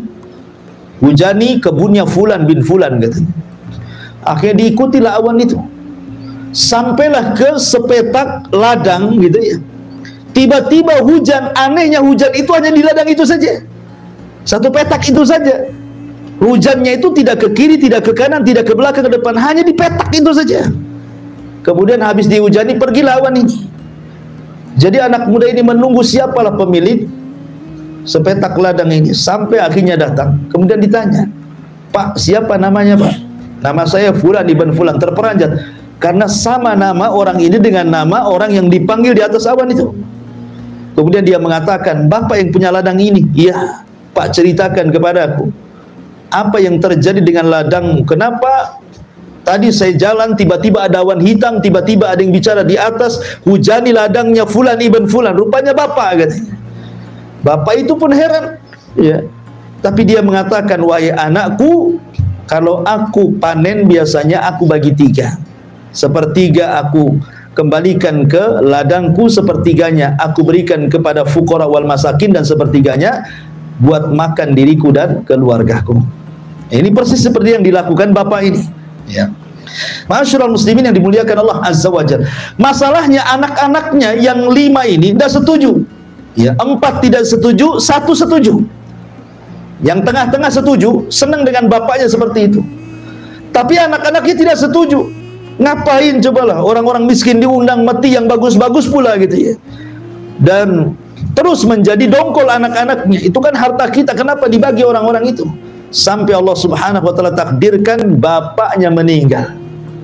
Hujani kebunnya fulan bin fulan, katanya. Akhirnya diikutilah awan itu. Sampailah ke sepetak ladang gitu ya. Tiba-tiba hujan, anehnya hujan itu hanya di ladang itu saja. Satu petak itu saja. Hujannya itu tidak ke kiri, tidak ke kanan, tidak ke belakang, ke depan, hanya di petak itu saja. Kemudian habis dihujani, pergilah awan ini. Jadi anak muda ini menunggu siapalah pemilik sepetak ladang ini, sampai akhirnya datang. Kemudian ditanya, Pak, siapa namanya Pak? Nama saya Fulan ibn Fulan. Terperanjat karena sama nama orang ini dengan nama orang yang dipanggil di atas awan itu. Kemudian dia mengatakan, Bapak yang punya ladang ini? Iya Pak, ceritakan kepadaku, apa yang terjadi dengan ladangmu? Kenapa tadi saya jalan, tiba-tiba ada awan hitam, tiba-tiba ada yang bicara di atas, hujani ladangnya Fulan ibn Fulan. Rupanya Bapak, katanya. Bapak itu pun heran, ya. Tapi dia mengatakan, wahai anakku, kalau aku panen biasanya aku bagi 3. 1/3 aku kembalikan ke ladangku, 1/3-nya aku berikan kepada fuqara wal masakin, dan 1/3-nya buat makan diriku dan keluargaku. Ini persis seperti yang dilakukan bapak ini. Ya. Masyarul muslimin yang dimuliakan Allah Azza wa Jalla. Masalahnya anak-anaknya yang 5 ini tidak setuju. Ya, 4 tidak setuju, 1 setuju. Yang tengah-tengah setuju, senang dengan bapaknya seperti itu. Tapi anak-anaknya tidak setuju. Ngapain cobalah orang-orang miskin diundang, mati yang bagus-bagus pula gitu ya. Dan terus menjadi dongkol anak-anaknya. Itu kan harta kita, kenapa dibagi orang-orang itu? Sampai Allah Subhanahu wa taala takdirkan bapaknya meninggal.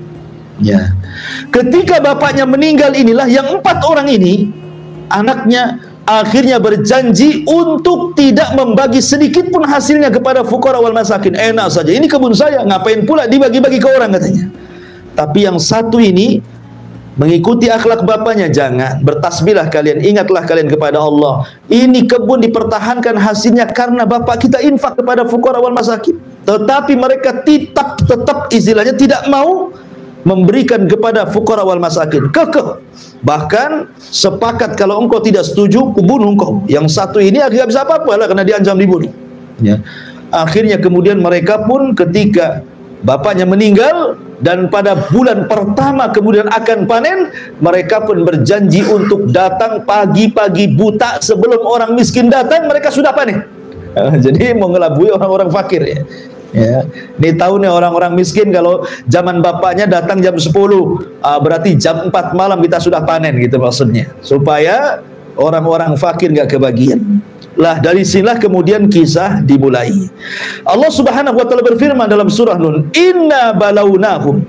Ya. Ketika bapaknya meninggal inilah yang 4 orang ini, anaknya akhirnya berjanji untuk tidak membagi sedikit pun hasilnya kepada fuqara wal masakin. Enak saja, ini kebun saya, ngapain pula dibagi-bagi ke orang katanya. Tapi yang satu ini mengikuti akhlak bapaknya, jangan, bertasbihlah kalian, ingatlah kalian kepada Allah. Ini kebun dipertahankan hasilnya karena bapak kita infak kepada fuqara wal masakin. Tetapi mereka tetap istilahnya tidak mau memberikan kepada fuqara wal masakin. Kekeh. Bahkan sepakat kalau engkau tidak setuju, kubunuh engkau. Yang satu ini akhirnya bisa apa-apa lah karena diancam dibunuh. Ya. Akhirnya kemudian mereka pun ketika bapaknya meninggal dan pada bulan pertama kemudian akan panen, mereka pun berjanji untuk datang pagi-pagi buta sebelum orang miskin datang, mereka sudah panen. Jadi mau ngelabui orang-orang fakir ya. Ya, ini tahu nih orang-orang miskin kalau zaman bapaknya datang jam 10, berarti jam 4 malam kita sudah panen gitu maksudnya. Supaya orang-orang fakir nggak kebagian. Lah dari sinilah kemudian kisah dimulai. Allah Subhanahu wa taala berfirman dalam surah Nun, "Inna balawnahum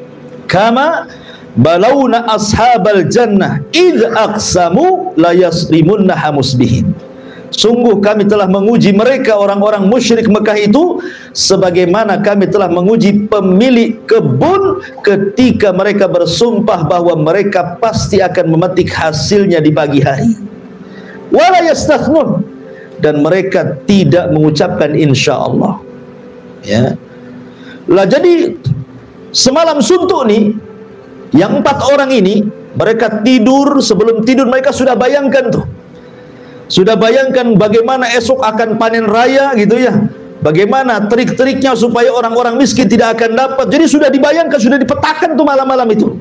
kama balawna ashabal jannah id aqsamu la yasrimunnaha musbihin." Sungguh kami telah menguji mereka orang-orang musyrik Mekah itu sebagaimana kami telah menguji pemilik kebun ketika mereka bersumpah bahwa mereka pasti akan memetik hasilnya di pagi hari. Wala yastathnun, dan mereka tidak mengucapkan insyaallah. Ya. Lah jadi semalam suntuk nih yang 4 orang ini, mereka tidur, sebelum tidur mereka sudah bayangkan tuh. Sudah bayangkan bagaimana esok akan panen raya gitu ya. Bagaimana trik-triknya supaya orang-orang miskin tidak akan dapat. Jadi sudah dibayangkan, sudah dipetakan tuh malam-malam itu.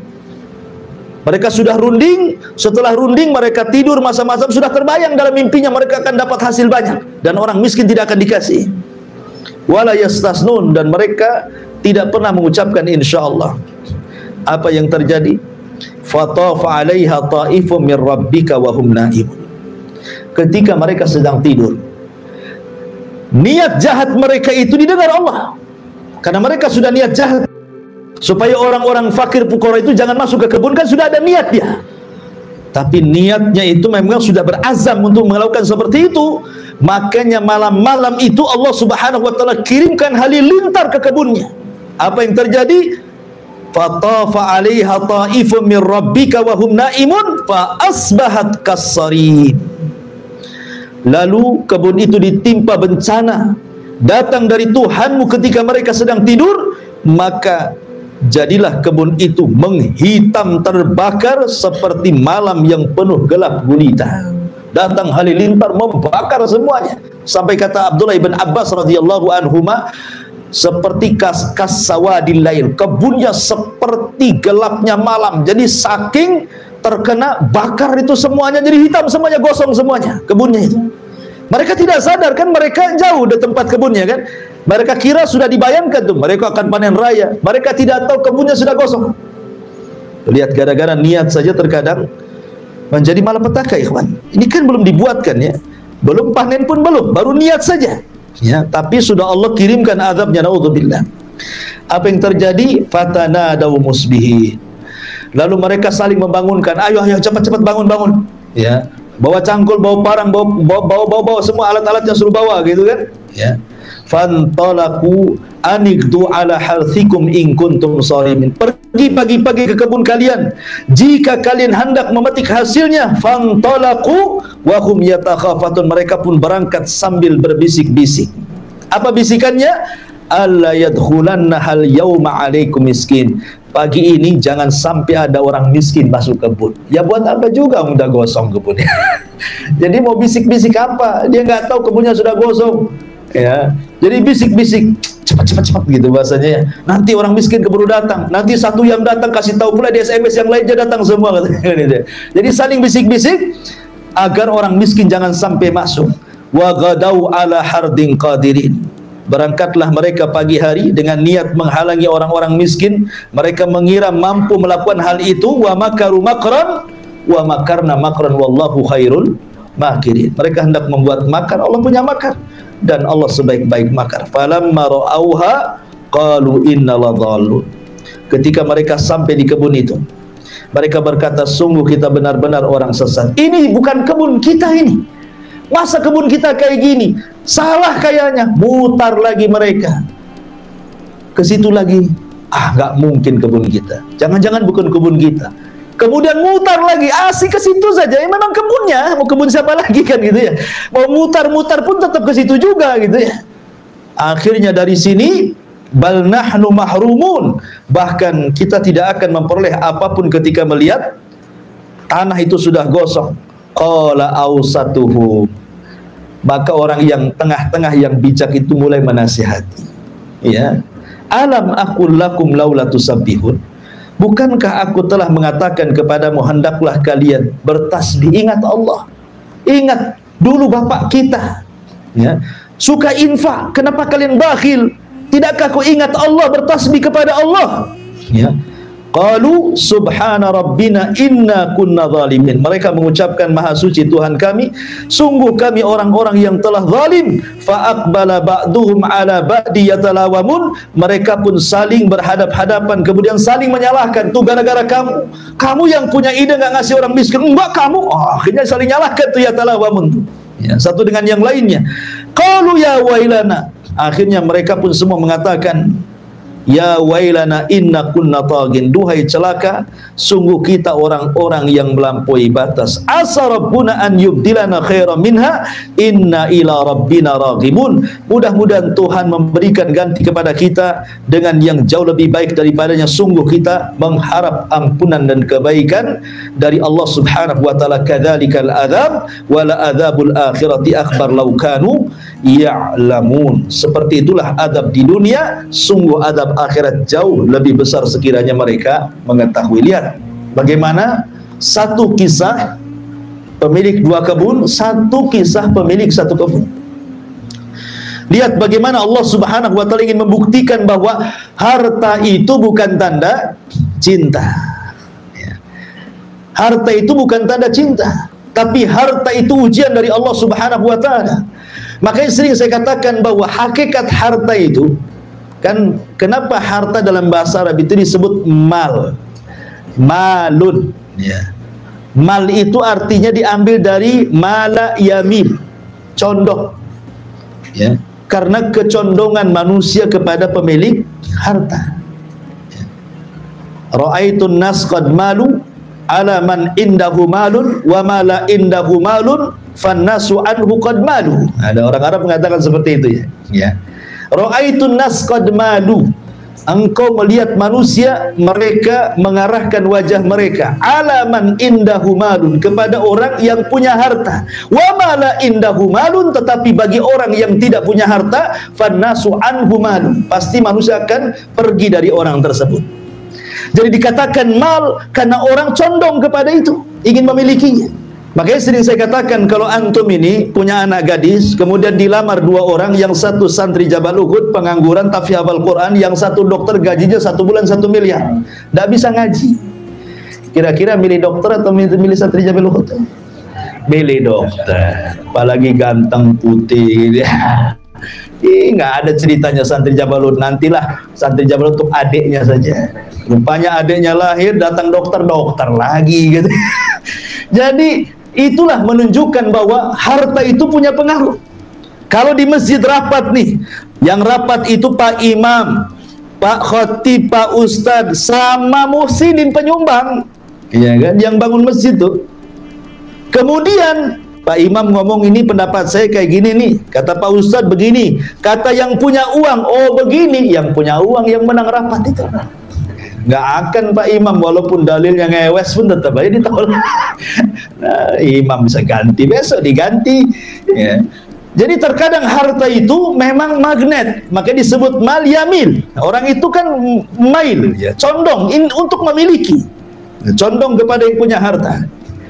Mereka sudah runding, setelah runding mereka tidur masa-masa sudah terbayang dalam mimpinya mereka akan dapat hasil banyak dan orang miskin tidak akan dikasih. Wala yastasnun, dan mereka tidak pernah mengucapkan insyaallah. Apa yang terjadi? Fatafa 'alaiha ta'ifun min rabbika wa hum naimun. Ketika mereka sedang tidur, niat jahat mereka itu didengar Allah, karena mereka sudah niat jahat supaya orang-orang fakir fuqara itu jangan masuk ke kebun, kan sudah ada niat dia. Tapi niatnya itu memang sudah berazam untuk melakukan seperti itu. Makanya malam-malam itu Allah Subhanahu wa taala kirimkan halilintar ke kebunnya. Apa yang terjadi? Fatafa 'alaiha ta'ifun min rabbika wa hum naimun fa asbahat kassarin. Lalu kebun itu ditimpa bencana datang dari Tuhanmu ketika mereka sedang tidur, maka jadilah kebun itu menghitam terbakar seperti malam yang penuh gelap gulita. Datang halilintar membakar semuanya. Sampai kata Abdullah ibn Abbas radhiyallahu anhuma, seperti kasawadil lail, kebunnya seperti gelapnya malam. Jadi saking terkena bakar itu semuanya jadi hitam semuanya, gosong semuanya kebunnya itu. Mereka tidak sadar kan, mereka jauh dari tempat kebunnya kan. Mereka kira sudah dibayangkan tuh mereka akan panen raya. Mereka tidak tahu kebunnya sudah gosong. Lihat, gara-gara niat saja terkadang menjadi malapetaka ikhwan. Ini kan belum dibuatkan ya, belum panen pun belum, baru niat saja ya, tapi sudah Allah kirimkan azabnya, naudzubillah. Apa yang terjadi? Fatanadaw musbihin. Lalu mereka saling membangunkan, ayo cepat-cepat bangun ya, bawa cangkul, bawa parang, bawa semua alat-alat yang suruh bawa gitu kan ya. Fantalaku anigdu ala harthikum in kuntum sharimin. Pergi pagi-pagi ke kebun kalian jika kalian hendak memetik hasilnya. Fantalaku wa hum yatakhafatun. Mereka pun berangkat sambil berbisik-bisik. Apa bisikannya? Alla yadkhulanna hal yauma 'alaikum miskin. Pagi ini jangan sampai ada orang miskin masuk kebun. Ya buat apa juga, udah gosong kebunnya. Jadi mau bisik-bisik apa? Dia nggak tahu kebunnya sudah gosong. Ya, jadi bisik-bisik, cepat gitu bahasanya ya. Nanti orang miskin keburu datang. Nanti satu yang datang kasih tahu pula di SMS yang lainnya datang semua. Jadi saling bisik-bisik. agar orang miskin jangan sampai masuk. Wa ghadau ala hardin qadirin. Berangkatlah mereka pagi hari dengan niat menghalangi orang-orang miskin. Mereka mengira mampu melakukan hal itu. Wa makaru makran wa makarna makran wallahu khairul makirin. Mereka hendak membuat makar, Allah punya makar, dan Allah sebaik-baik makar. Falamma ra'auha qalu inna ladhallun. Ketika mereka sampai di kebun itu, mereka berkata, sungguh kita benar-benar orang sesat. Ini bukan kebun kita ini. Masa kebun kita kayak gini? Salah kayaknya. Mutar lagi mereka ke situ lagi. Nggak mungkin kebun kita. Jangan-jangan bukan kebun kita. Kemudian mutar lagi, asik ke situ saja. Ya memang kebunnya, mau kebun siapa lagi kan gitu ya. Mau mutar-mutar pun tetap ke situ juga gitu ya. Akhirnya dari sini, bal nahnu mahrumun. Bahkan kita tidak akan memperoleh apapun ketika melihat tanah itu sudah gosong. Qala awsatuhum. Maka orang yang tengah-tengah yang bijak itu mulai menasihati. Ya. Alam aqul lakum laula tusabbihun. Bukankah aku telah mengatakan kepadamu hendaklah kalian bertasbih, ingat Allah. Ingat dulu bapak kita ya, suka infak, kenapa kalian bakhil? Tidakkah kau ingat Allah, bertasbih kepada Allah? Ya. Qalu subhana rabbina inna kunna zalimin. Mereka mengucapkan maha suci Tuhan kami, sungguh kami orang-orang yang telah zalim. Fa aqbala ba'duhum ala ba'di yatalawamun. Mereka pun saling berhadap-hadapan, kemudian saling menyalahkan. Tuh gara-gara kamu, kamu yang punya ide nggak ngasih orang miskin. Enggak kamu. Akhirnya saling nyalahkan tuh yatalawamun. Ya, satu dengan yang lainnya. Qalu ya wailana. Akhirnya mereka pun semua mengatakan, ya wailana inna kunna tagin. Duhai celaka, sungguh kita orang-orang yang melampaui batas. Asa rabbuna an yubdilana khairan minha inna ila rabbina raghibun. Mudah-mudahan Tuhan memberikan ganti kepada kita dengan yang jauh lebih baik daripadanya. Sungguh kita mengharap ampunan dan kebaikan dari Allah subhanahu wa ta'ala. Kadzalikal adzab wala adzabul akhirati akbar law kanu ya'lamun. Seperti itulah adab di dunia, sungguh adab akhirat jauh lebih besar sekiranya mereka mengetahui. Lihat bagaimana satu kisah pemilik dua kebun, satu kisah pemilik satu kebun. Lihat bagaimana Allah subhanahu wa ta'ala ingin membuktikan bahwa harta itu bukan tanda cinta. Harta itu bukan tanda cinta, tapi harta itu ujian dari Allah subhanahu wa ta'ala. Makanya sering saya katakan bahwa hakikat harta itu, kan kenapa harta dalam bahasa Arab itu disebut mal, malun ya. Mal itu artinya diambil dari mala yamil, condong ya, karena kecondongan manusia kepada pemilik harta ya. Ra'aitun nas qad malu ala man indahu malun wa mala indahu malun fannasu anhu qad malu. Ada orang Arab mengatakan seperti itu ya. Ya. Ra'aitun nas qad malu. Engkau melihat manusia, mereka mengarahkan wajah mereka ala man indahu malun, kepada orang yang punya harta. Wa mala indahu malun, tetapi bagi orang yang tidak punya harta, fannasu anhu malun, pasti manusia akan pergi dari orang tersebut. Jadi dikatakan mal karena orang condong kepada itu, ingin memilikinya. Makanya sering saya katakan, kalau antum ini punya anak gadis, kemudian dilamar dua orang, yang satu santri Jabal Uhud, pengangguran tapi hafal Quran, yang satu dokter gajinya 1 bulan 1 miliar, tidak bisa ngaji. Kira-kira milih dokter atau milih santri Jabal Uhud? Milih dokter, apalagi ganteng putih. Nggak ada ceritanya santri Jabal Uhud. Nantilah santri Jabal Uhud untuk adiknya saja. Rupanya adiknya lahir, datang dokter lagi gitu. Jadi itulah menunjukkan bahwa harta itu punya pengaruh. Kalau di masjid rapat nih, yang rapat itu Pak Imam, Pak Khatib, Pak Ustadz, sama muhsinin penyumbang, ya kan, yang bangun masjid tuh. Kemudian Pak Imam ngomong, ini pendapat saya kayak gini nih, kata Pak Ustadz begini, kata yang punya uang, oh begini, yang punya uang yang menang rapat itu. Nggak akan Pak Imam, walaupun dalilnya ngewes pun tetap aja ditolak. Nah, imam bisa ganti, besok diganti ya. Jadi terkadang harta itu memang magnet, maka disebut mal yamil. Orang itu kan mail ya, condong untuk memiliki, condong kepada yang punya harta.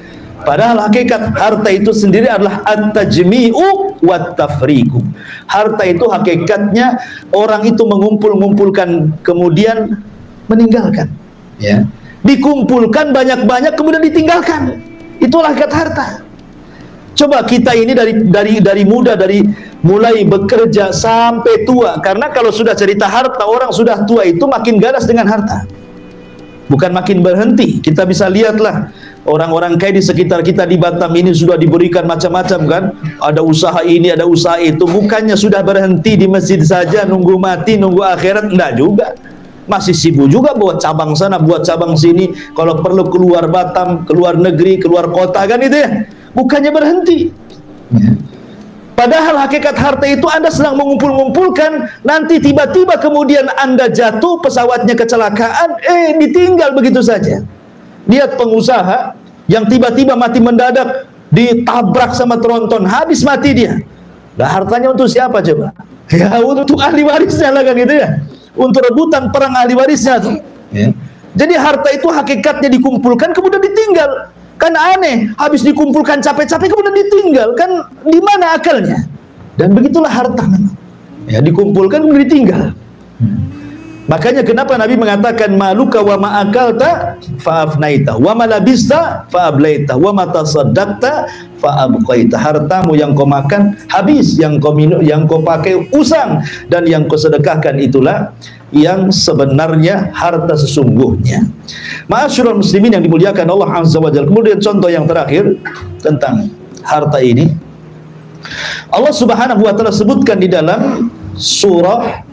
Padahal hakikat harta itu sendiri adalah at-tajmi'u wat-tafriqu. Harta itu hakikatnya orang itu mengumpulkan kemudian meninggalkan, ya. Dikumpulkan banyak-banyak kemudian ditinggalkan. Itulah hakikat harta. Coba kita ini dari muda, dari mulai bekerja sampai tua. Karena kalau sudah cerita harta, orang sudah tua itu makin ganas dengan harta, bukan makin berhenti. Kita bisa lihatlah orang-orang kaya di sekitar kita di Batam ini sudah diberikan macam-macam kan. Ada usaha ini, ada usaha itu. Bukannya sudah berhenti di masjid saja nunggu mati, nunggu akhirat. Enggak juga. Masih sibuk juga buat cabang sana, buat cabang sini. Kalau perlu keluar Batam, keluar negeri, keluar kota kan itu ya. Bukannya berhenti. Padahal hakikat harta itu Anda sedang mengumpulkan, nanti tiba-tiba kemudian Anda jatuh, pesawatnya kecelakaan, ditinggal begitu saja. Lihat pengusaha yang tiba-tiba mati mendadak, ditabrak sama tronton, habis mati dia. Nah, hartanya untuk siapa coba? Ya untuk ahli warisnya lah kan gitu ya. Untuk rebutan perang ahli warisnya tuh. Ya. Jadi harta itu hakikatnya dikumpulkan kemudian ditinggal. Kan aneh, habis dikumpulkan capek-capek kemudian ditinggal. Kan di mana akalnya? Dan begitulah harta memang. Ya, dikumpulkan kemudian ditinggal. Makanya kenapa Nabi mengatakan maluka wa ma'akalta fa'afnaita wa malabista fa'ablaita wa matasaddaqta fa'abqaita. Hartamu yang kau makan habis, yang kau minum, yang kau pakai usang, dan yang kau sedekahkan itulah yang sebenarnya harta sesungguhnya. Ma'asyiral muslimin yang dimuliakan Allah Azza wa Jalla. Kemudian contoh yang terakhir tentang harta ini, Allah Subhanahu wa taala sebutkan di dalam surah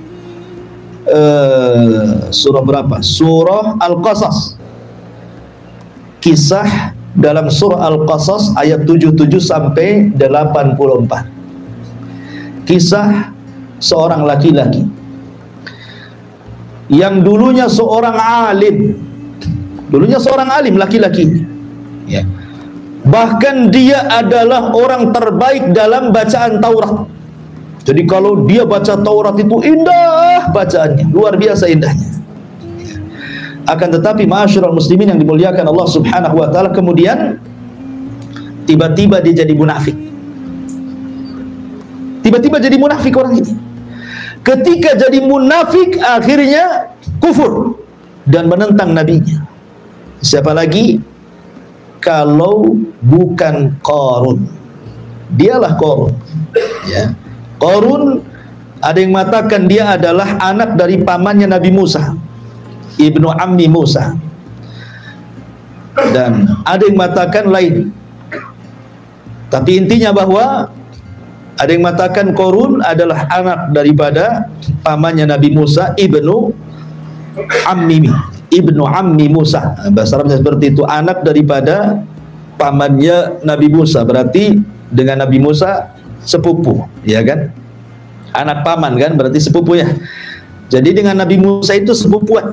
berapa? Surah Al-Qasas. Kisah dalam surah Al-Qasas ayat 77 sampai 84. Kisah seorang laki-laki yang dulunya seorang alim. Dulunya seorang alim laki-laki. Ya. Bahkan dia adalah orang terbaik dalam bacaan Taurat. Jadi kalau dia baca Taurat itu indah bacaannya, luar biasa indahnya. Akan tetapi ma'asyiral muslimin yang dimuliakan Allah Subhanahu wa taala, kemudian tiba-tiba dia jadi munafik. Tiba-tiba jadi munafik orang ini. Ketika jadi munafik akhirnya kufur dan menentang nabinya. Siapa lagi? Kalau bukan Qarun. Dialah Qarun. Ya. Qarun, ada yang mengatakan dia adalah anak dari pamannya Nabi Musa, ibnu ammi Musa, dan ada yang mengatakan lain. Tapi intinya bahwa ada yang mengatakan Qarun adalah anak daripada pamannya Nabi Musa, ibnu ammi Musa. Bahasa Arabnya seperti itu, anak daripada pamannya Nabi Musa, berarti dengan Nabi Musa sepupu, ya kan? Anak paman kan, berarti sepupunya. Jadi dengan Nabi Musa itu sepupuan.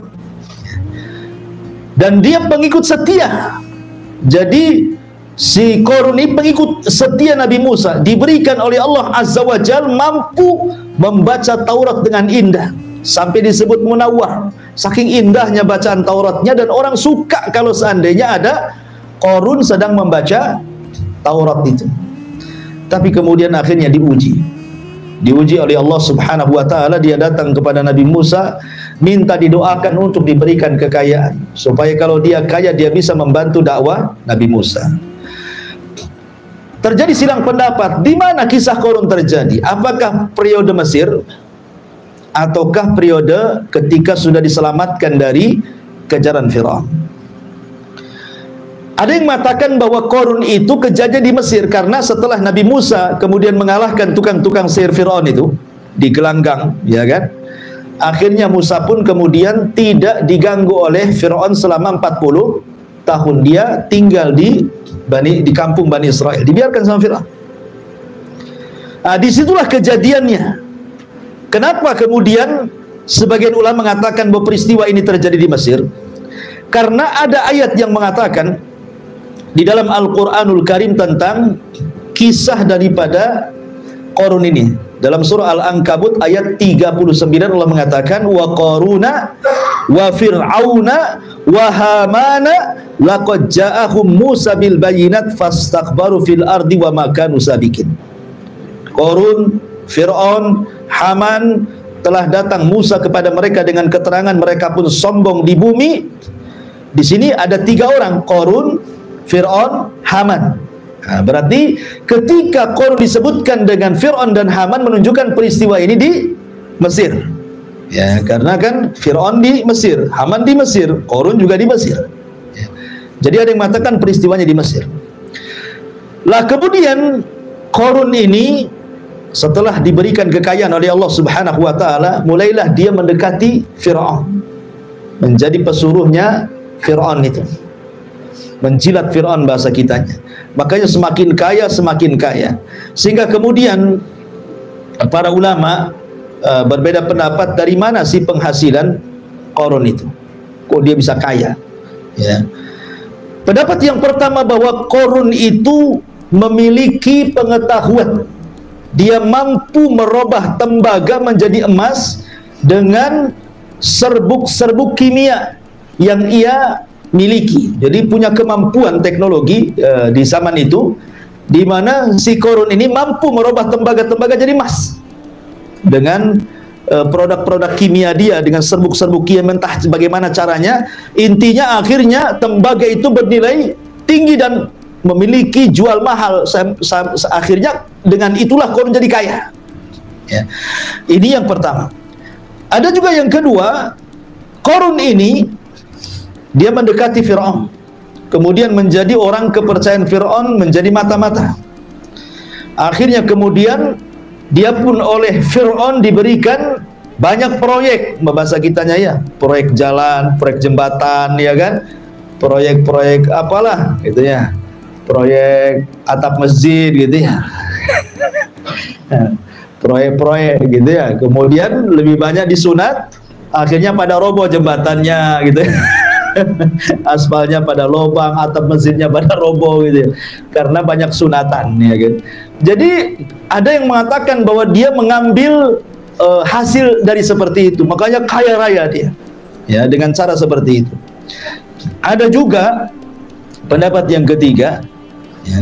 Dan dia pengikut setia. Jadi si Qarun ini pengikut setia Nabi Musa, diberikan oleh Allah Azza wa Jalla mampu membaca Taurat dengan indah, sampai disebut munawwar. Saking indahnya bacaan Tauratnya, dan orang suka kalau seandainya ada Qarun sedang membaca Taurat itu. Tapi kemudian akhirnya diuji oleh Allah Subhanahu wa taala. Dia datang kepada Nabi Musa, minta didoakan untuk diberikan kekayaan, supaya kalau dia kaya dia bisa membantu dakwah Nabi Musa. Terjadi silang pendapat, di mana kisah Qarun terjadi? Apakah periode Mesir ataukah periode ketika sudah diselamatkan dari kejaran Firaun? Ada yang mengatakan bahwa Qarun itu kejadian di Mesir, karena setelah Nabi Musa kemudian mengalahkan tukang-tukang sihir Firaun itu di gelanggang, ya kan? Akhirnya Musa pun kemudian tidak diganggu oleh Firaun selama 40 tahun. Dia tinggal di kampung Bani Israel, dibiarkan sama Firaun. Nah, disitulah kejadiannya. Kenapa kemudian sebagian ulama mengatakan bahwa peristiwa ini terjadi di Mesir? Karena ada ayat yang mengatakan di dalam Al-Quranul Karim tentang kisah daripada Qarun ini. Dalam surah Al-Ankabut ayat 39 Allah mengatakan wa qaruna wa fir'auna wa hamana laqad ja'ahum Musa bil bayyinat fastakbaru fil ardi wa ma kanu sabiqin. Qarun, Fir'aun, Haman telah datang Musa kepada mereka dengan keterangan, mereka pun sombong di bumi. Di sini ada 3 orang, Qarun, Fir'aun, Haman. Nah, berarti ketika Qarun disebutkan dengan Fir'aun dan Haman menunjukkan peristiwa ini di Mesir. Ya, karena kan Fir'aun di Mesir, Haman di Mesir, Qarun juga di Mesir. Ya. Jadi ada yang mengatakan peristiwanya di Mesir. Lah kemudian Qarun ini setelah diberikan kekayaan oleh Allah Subhanahu wa taala, mulailah dia mendekati Fir'aun. Menjadi pesuruhnya Fir'aun itu. Menjilat Fir'aun bahasa kitanya. Makanya semakin kaya, sehingga kemudian para ulama berbeda pendapat dari mana sih penghasilan Qarun itu, kok dia bisa kaya, ya. Pendapat yang pertama bahwa Qarun itu memiliki pengetahuan, dia mampu merubah tembaga menjadi emas dengan serbuk-serbuk kimia yang ia miliki. Jadi punya kemampuan teknologi di zaman itu, di mana si Qarun ini mampu merubah tembaga-tembaga jadi emas dengan produk-produk kimia dia, dengan serbuk-serbuk kimia. Entah bagaimana caranya, intinya akhirnya tembaga itu bernilai tinggi dan memiliki jual mahal. Akhirnya dengan itulah Qarun jadi kaya, ya. Ini yang pertama. Ada juga yang kedua, Qarun ini dia mendekati Fir'aun, kemudian menjadi orang kepercayaan Fir'aun, menjadi mata-mata. Akhirnya kemudian dia pun oleh Fir'aun diberikan banyak proyek, bahasa kitanya ya, proyek jalan, proyek jembatan, ya kan, proyek-proyek apalah gitu ya, proyek atap masjid gitu ya. Proyek-proyek gitu ya. Kemudian lebih banyak disunat, akhirnya pada roboh jembatannya gitu ya. Aspalnya pada lubang, atap masjidnya pada roboh gitu ya, karena banyak sunatan, ya kan. Jadi ada yang mengatakan bahwa dia mengambil hasil dari seperti itu, makanya kaya raya dia, ya, dengan cara seperti itu. Ada juga pendapat yang ketiga, ya,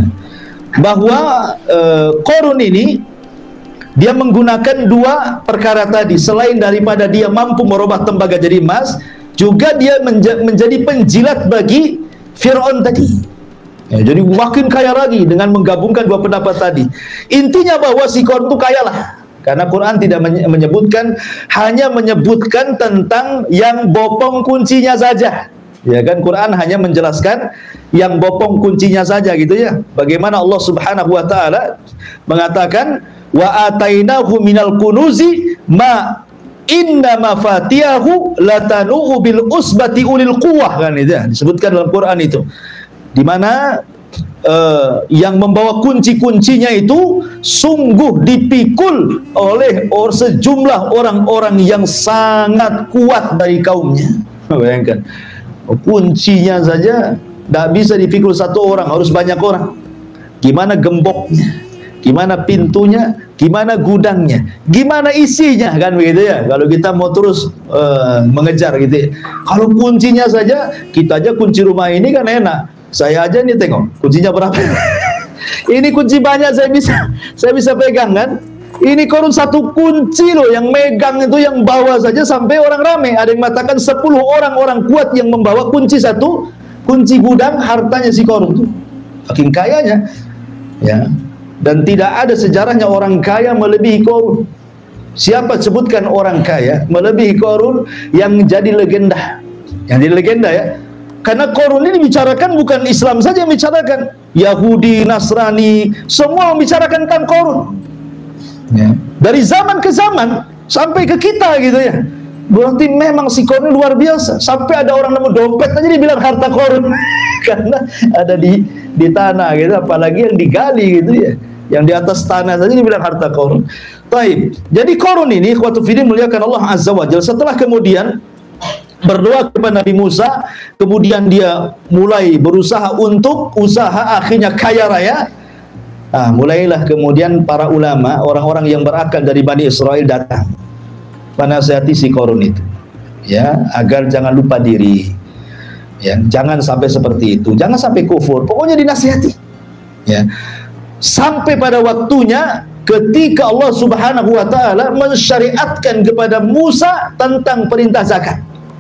bahwa Qarun ini dia menggunakan 2 perkara tadi. Selain daripada dia mampu merubah tembaga jadi emas, juga dia menjadi penjilat bagi Fir'aun tadi, ya, jadi makin kaya lagi dengan menggabungkan 2 pendapat tadi. Intinya bahwa si Qarun itu kaya lah, karena Quran tidak menyebutkan, hanya menyebutkan tentang yang bopong kuncinya saja, ya kan. Quran hanya menjelaskan yang bopong kuncinya saja gitu ya. Bagaimana Allah Subhanahu wa taala mengatakan wa atainahu minal kunuzi ma inna mafatihahu latanu bil usbati ulil quwwah, kan itu ya, disebutkan dalam Quran itu, di mana yang membawa kunci-kuncinya itu sungguh dipikul oleh sejumlah orang-orang yang sangat kuat dari kaumnya. Bayangkan, kuncinya saja tidak bisa dipikul 1 orang, harus banyak orang. Gimana gemboknya, gimana pintunya, gimana gudangnya, gimana isinya, kan begitu ya. Kalau kita mau terus mengejar gitu ya. Kalau kuncinya saja, kita aja kunci rumah ini kan enak. Saya aja nih tengok kuncinya berapa. Ini kunci banyak, saya bisa pegang kan. Ini Qarun 1 kunci loh yang megang itu, yang bawa saja sampai orang rame. Ada yang mengatakan 10 orang kuat yang membawa kunci 1 kunci gudang hartanya si Qarun itu. Saking kayanya, ya. Dan tidak ada sejarahnya orang kaya melebihi Qarun. Siapa sebutkan orang kaya melebihi Qarun yang jadi legenda? Yang jadi legenda ya. Karena Qarun ini dibicarakan bukan Islam saja yang bicarakan, Yahudi, Nasrani, semua membicarakan kan Qarun. Ya. Dari zaman ke zaman sampai ke kita gitu ya. Berarti memang si Qarun luar biasa. Sampai ada orang nemu dompet aja dibilang harta Qarun. Karena ada di tanah gitu, apalagi yang digali gitu ya. Yang di atas tanah saja dibilang harta Qarun. Baik. Jadi Qarun ini ikhwatu fillah muliakan Allah Azza wa Jalla, setelah kemudian berdoa kepada Nabi Musa, kemudian dia mulai berusaha untuk usaha, akhirnya kaya raya. Mulailah kemudian para ulama, orang-orang yang berakal dari Bani Israel datang menasihati si Qarun itu, ya, agar jangan lupa diri, ya, jangan sampai seperti itu, jangan sampai kufur, pokoknya dinasihati, ya, sampai pada waktunya ketika Allah Subhanahu wa taala mensyariatkan kepada Musa tentang perintah zakat,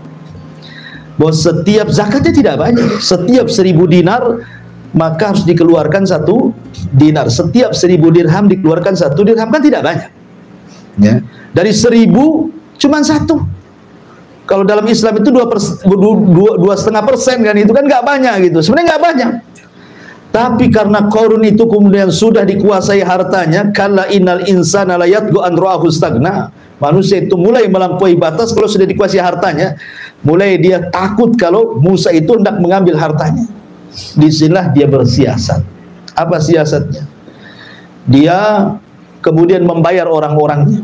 bahwa setiap zakatnya tidak banyak, setiap 1000 dinar maka harus dikeluarkan 1 dinar, setiap 1000 dirham dikeluarkan 1 dirham, kan tidak banyak, ya. Dari 1000 cuma 1. Kalau dalam Islam itu 2,5% kan, itu kan nggak banyak gitu, sebenarnya nggak banyak. Tapi karena Qarun itu kemudian sudah dikuasai hartanya, kalla innal insana la yatghu an ra'ahu stagna, manusia itu mulai melampaui batas kalau sudah dikuasai hartanya, mulai dia takut kalau Musa itu hendak mengambil hartanya. Disinilah dia bersiasat. Apa siasatnya? Dia kemudian membayar orang-orangnya.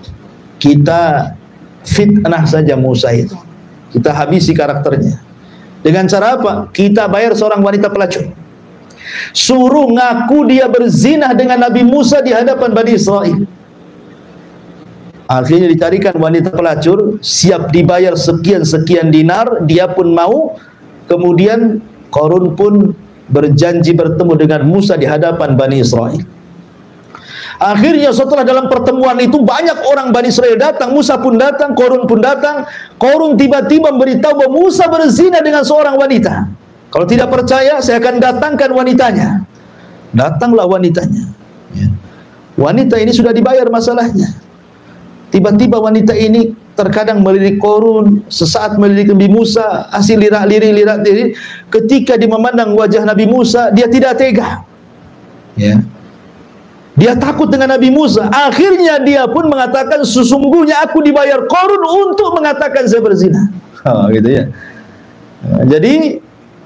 Kita fitnah saja Musa itu, kita habisi karakternya. Dengan cara apa? Kita bayar seorang wanita pelacur, suruh ngaku dia berzina dengan Nabi Musa di hadapan Bani Israel. Akhirnya dicarikan wanita pelacur, siap dibayar sekian-sekian dinar, dia pun mau. Kemudian Qarun pun berjanji bertemu dengan Musa di hadapan Bani Israel. Akhirnya setelah dalam pertemuan itu banyak orang Bani Israel datang, Musa pun datang, Qarun pun datang. Qarun tiba-tiba memberitahu bahwa Musa berzina dengan seorang wanita. Kalau tidak percaya, saya akan datangkan wanitanya. Datanglah wanitanya, ya. Wanita ini sudah dibayar masalahnya. Tiba-tiba wanita ini terkadang melirik Qarun, sesaat melirik Nabi Musa, hasil lirik. Ketika dia memandang wajah Nabi Musa, dia tidak tega, ya. Dia takut dengan Nabi Musa. Akhirnya dia pun mengatakan, sesungguhnya aku dibayar Qarun untuk mengatakan saya berzina. Gitu ya. Jadi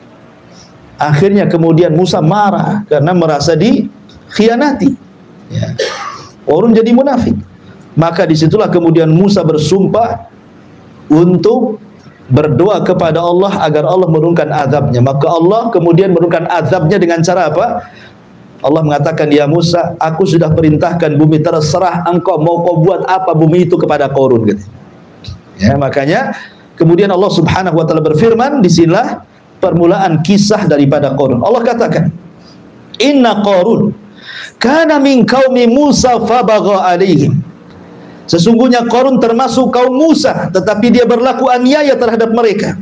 akhirnya kemudian Musa marah karena merasa dikhianati, ya. Qarun jadi munafik. Maka disitulah kemudian Musa bersumpah untuk berdoa kepada Allah agar Allah menurunkan azabnya. Maka Allah kemudian menurunkan azabnya dengan cara apa? Allah mengatakan, ya Musa, aku sudah perintahkan bumi, terserah engkau mau kau buat apa bumi itu kepada Qarun, gitu. Ya, makanya kemudian Allah Subhanahu wa taala berfirman, disinilah permulaan kisah daripada Qarun. Allah katakan, inna Qarun kana min qaumi Musa fabagha alaihim. Sesungguhnya Qarun termasuk kaum Musa, tetapi dia berlaku aniaya terhadap mereka.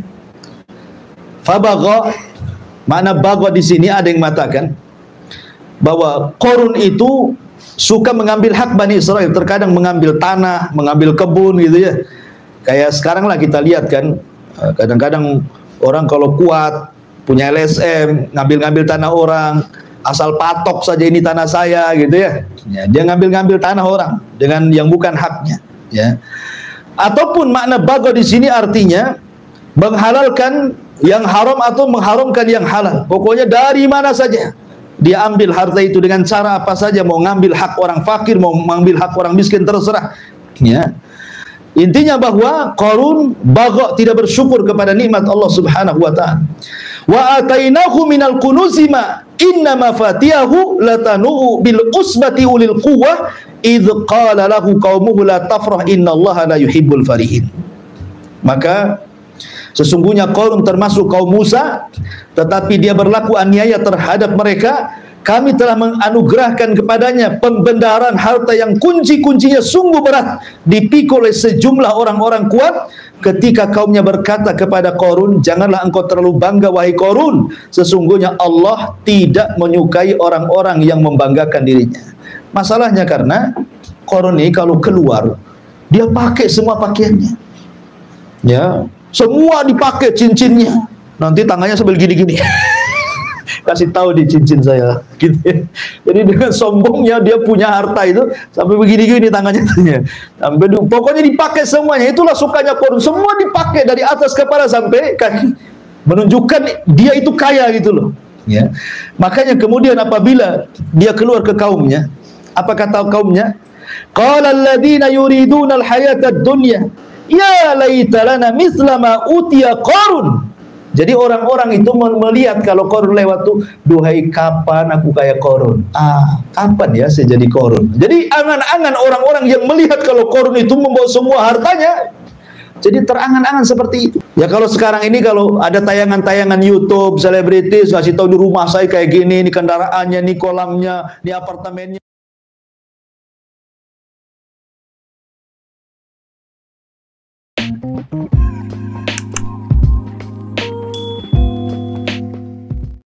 Fabagha, makna bagha di sini ada yang mengatakan bahwa Qarun itu suka mengambil hak Bani Israel, terkadang mengambil tanah, mengambil kebun, gitu ya. Kayak sekarang lah kita lihat kan, kadang-kadang orang kalau kuat, punya LSM, ngambil-ngambil tanah orang, asal patok saja ini tanah saya, gitu ya. Dia ngambil-ngambil tanah orang dengan yang bukan haknya, ya. Ataupun makna bagha di sini artinya menghalalkan yang haram atau mengharamkan yang halal. Pokoknya dari mana saja dia ambil harta itu dengan cara apa saja, mau ngambil hak orang fakir, mau mengambil hak orang miskin, terserah, ya. Intinya bahwa Qarun bagha, tidak bersyukur kepada nikmat Allah Subhanahu wa taala. Wa atainahu minal kunuzi ma inna mafatihahu latanu bil usbati ulil quwwah idz qala lahu qaumuhu la tafrah innallaha la yuhibbul farihin. Maka sesungguhnya Qarun termasuk kaum Musa, tetapi dia berlaku aniaya terhadap mereka. Kami telah menganugerahkan kepadanya pembendaharaan harta yang kunci-kuncinya sungguh berat, dipikul oleh sejumlah orang-orang kuat. Ketika kaumnya berkata kepada Qarun, janganlah engkau terlalu bangga wahai Qarun, sesungguhnya Allah tidak menyukai orang-orang yang membanggakan dirinya. Masalahnya karena Qarun ini kalau keluar, dia pakai semua pakaiannya, ya, semua dipakai cincinnya, nanti tangannya sambil gini-gini. Kasih tahu di cincin saya, gitu. Jadi dengan sombongnya dia punya harta itu sampai begini-gini tangannya, sampai pokoknya dipakai semuanya. Itulah sukanya Qarun, semua dipakai dari atas kepala sampai kaki, menunjukkan dia itu kaya, gitu loh, ya. Makanya kemudian apabila dia keluar ke kaumnya, apa kata kaumnya? Qala alladziina yuriduna al-hayata ad-dunya ya laita lana mithla ma utiya Qarun. Jadi orang-orang itu melihat kalau Qarun lewat tuh, duhai kapan aku kayak Qarun? Kapan ya saya jadi Qarun? Jadi angan-angan orang-orang yang melihat kalau Qarun itu membawa semua hartanya, jadi terangan-angan seperti itu. Ya kalau sekarang ini kalau ada tayangan-tayangan YouTube selebritis kasih tahu di rumah saya kayak gini, ini kendaraannya, ini kolamnya, ini apartemennya.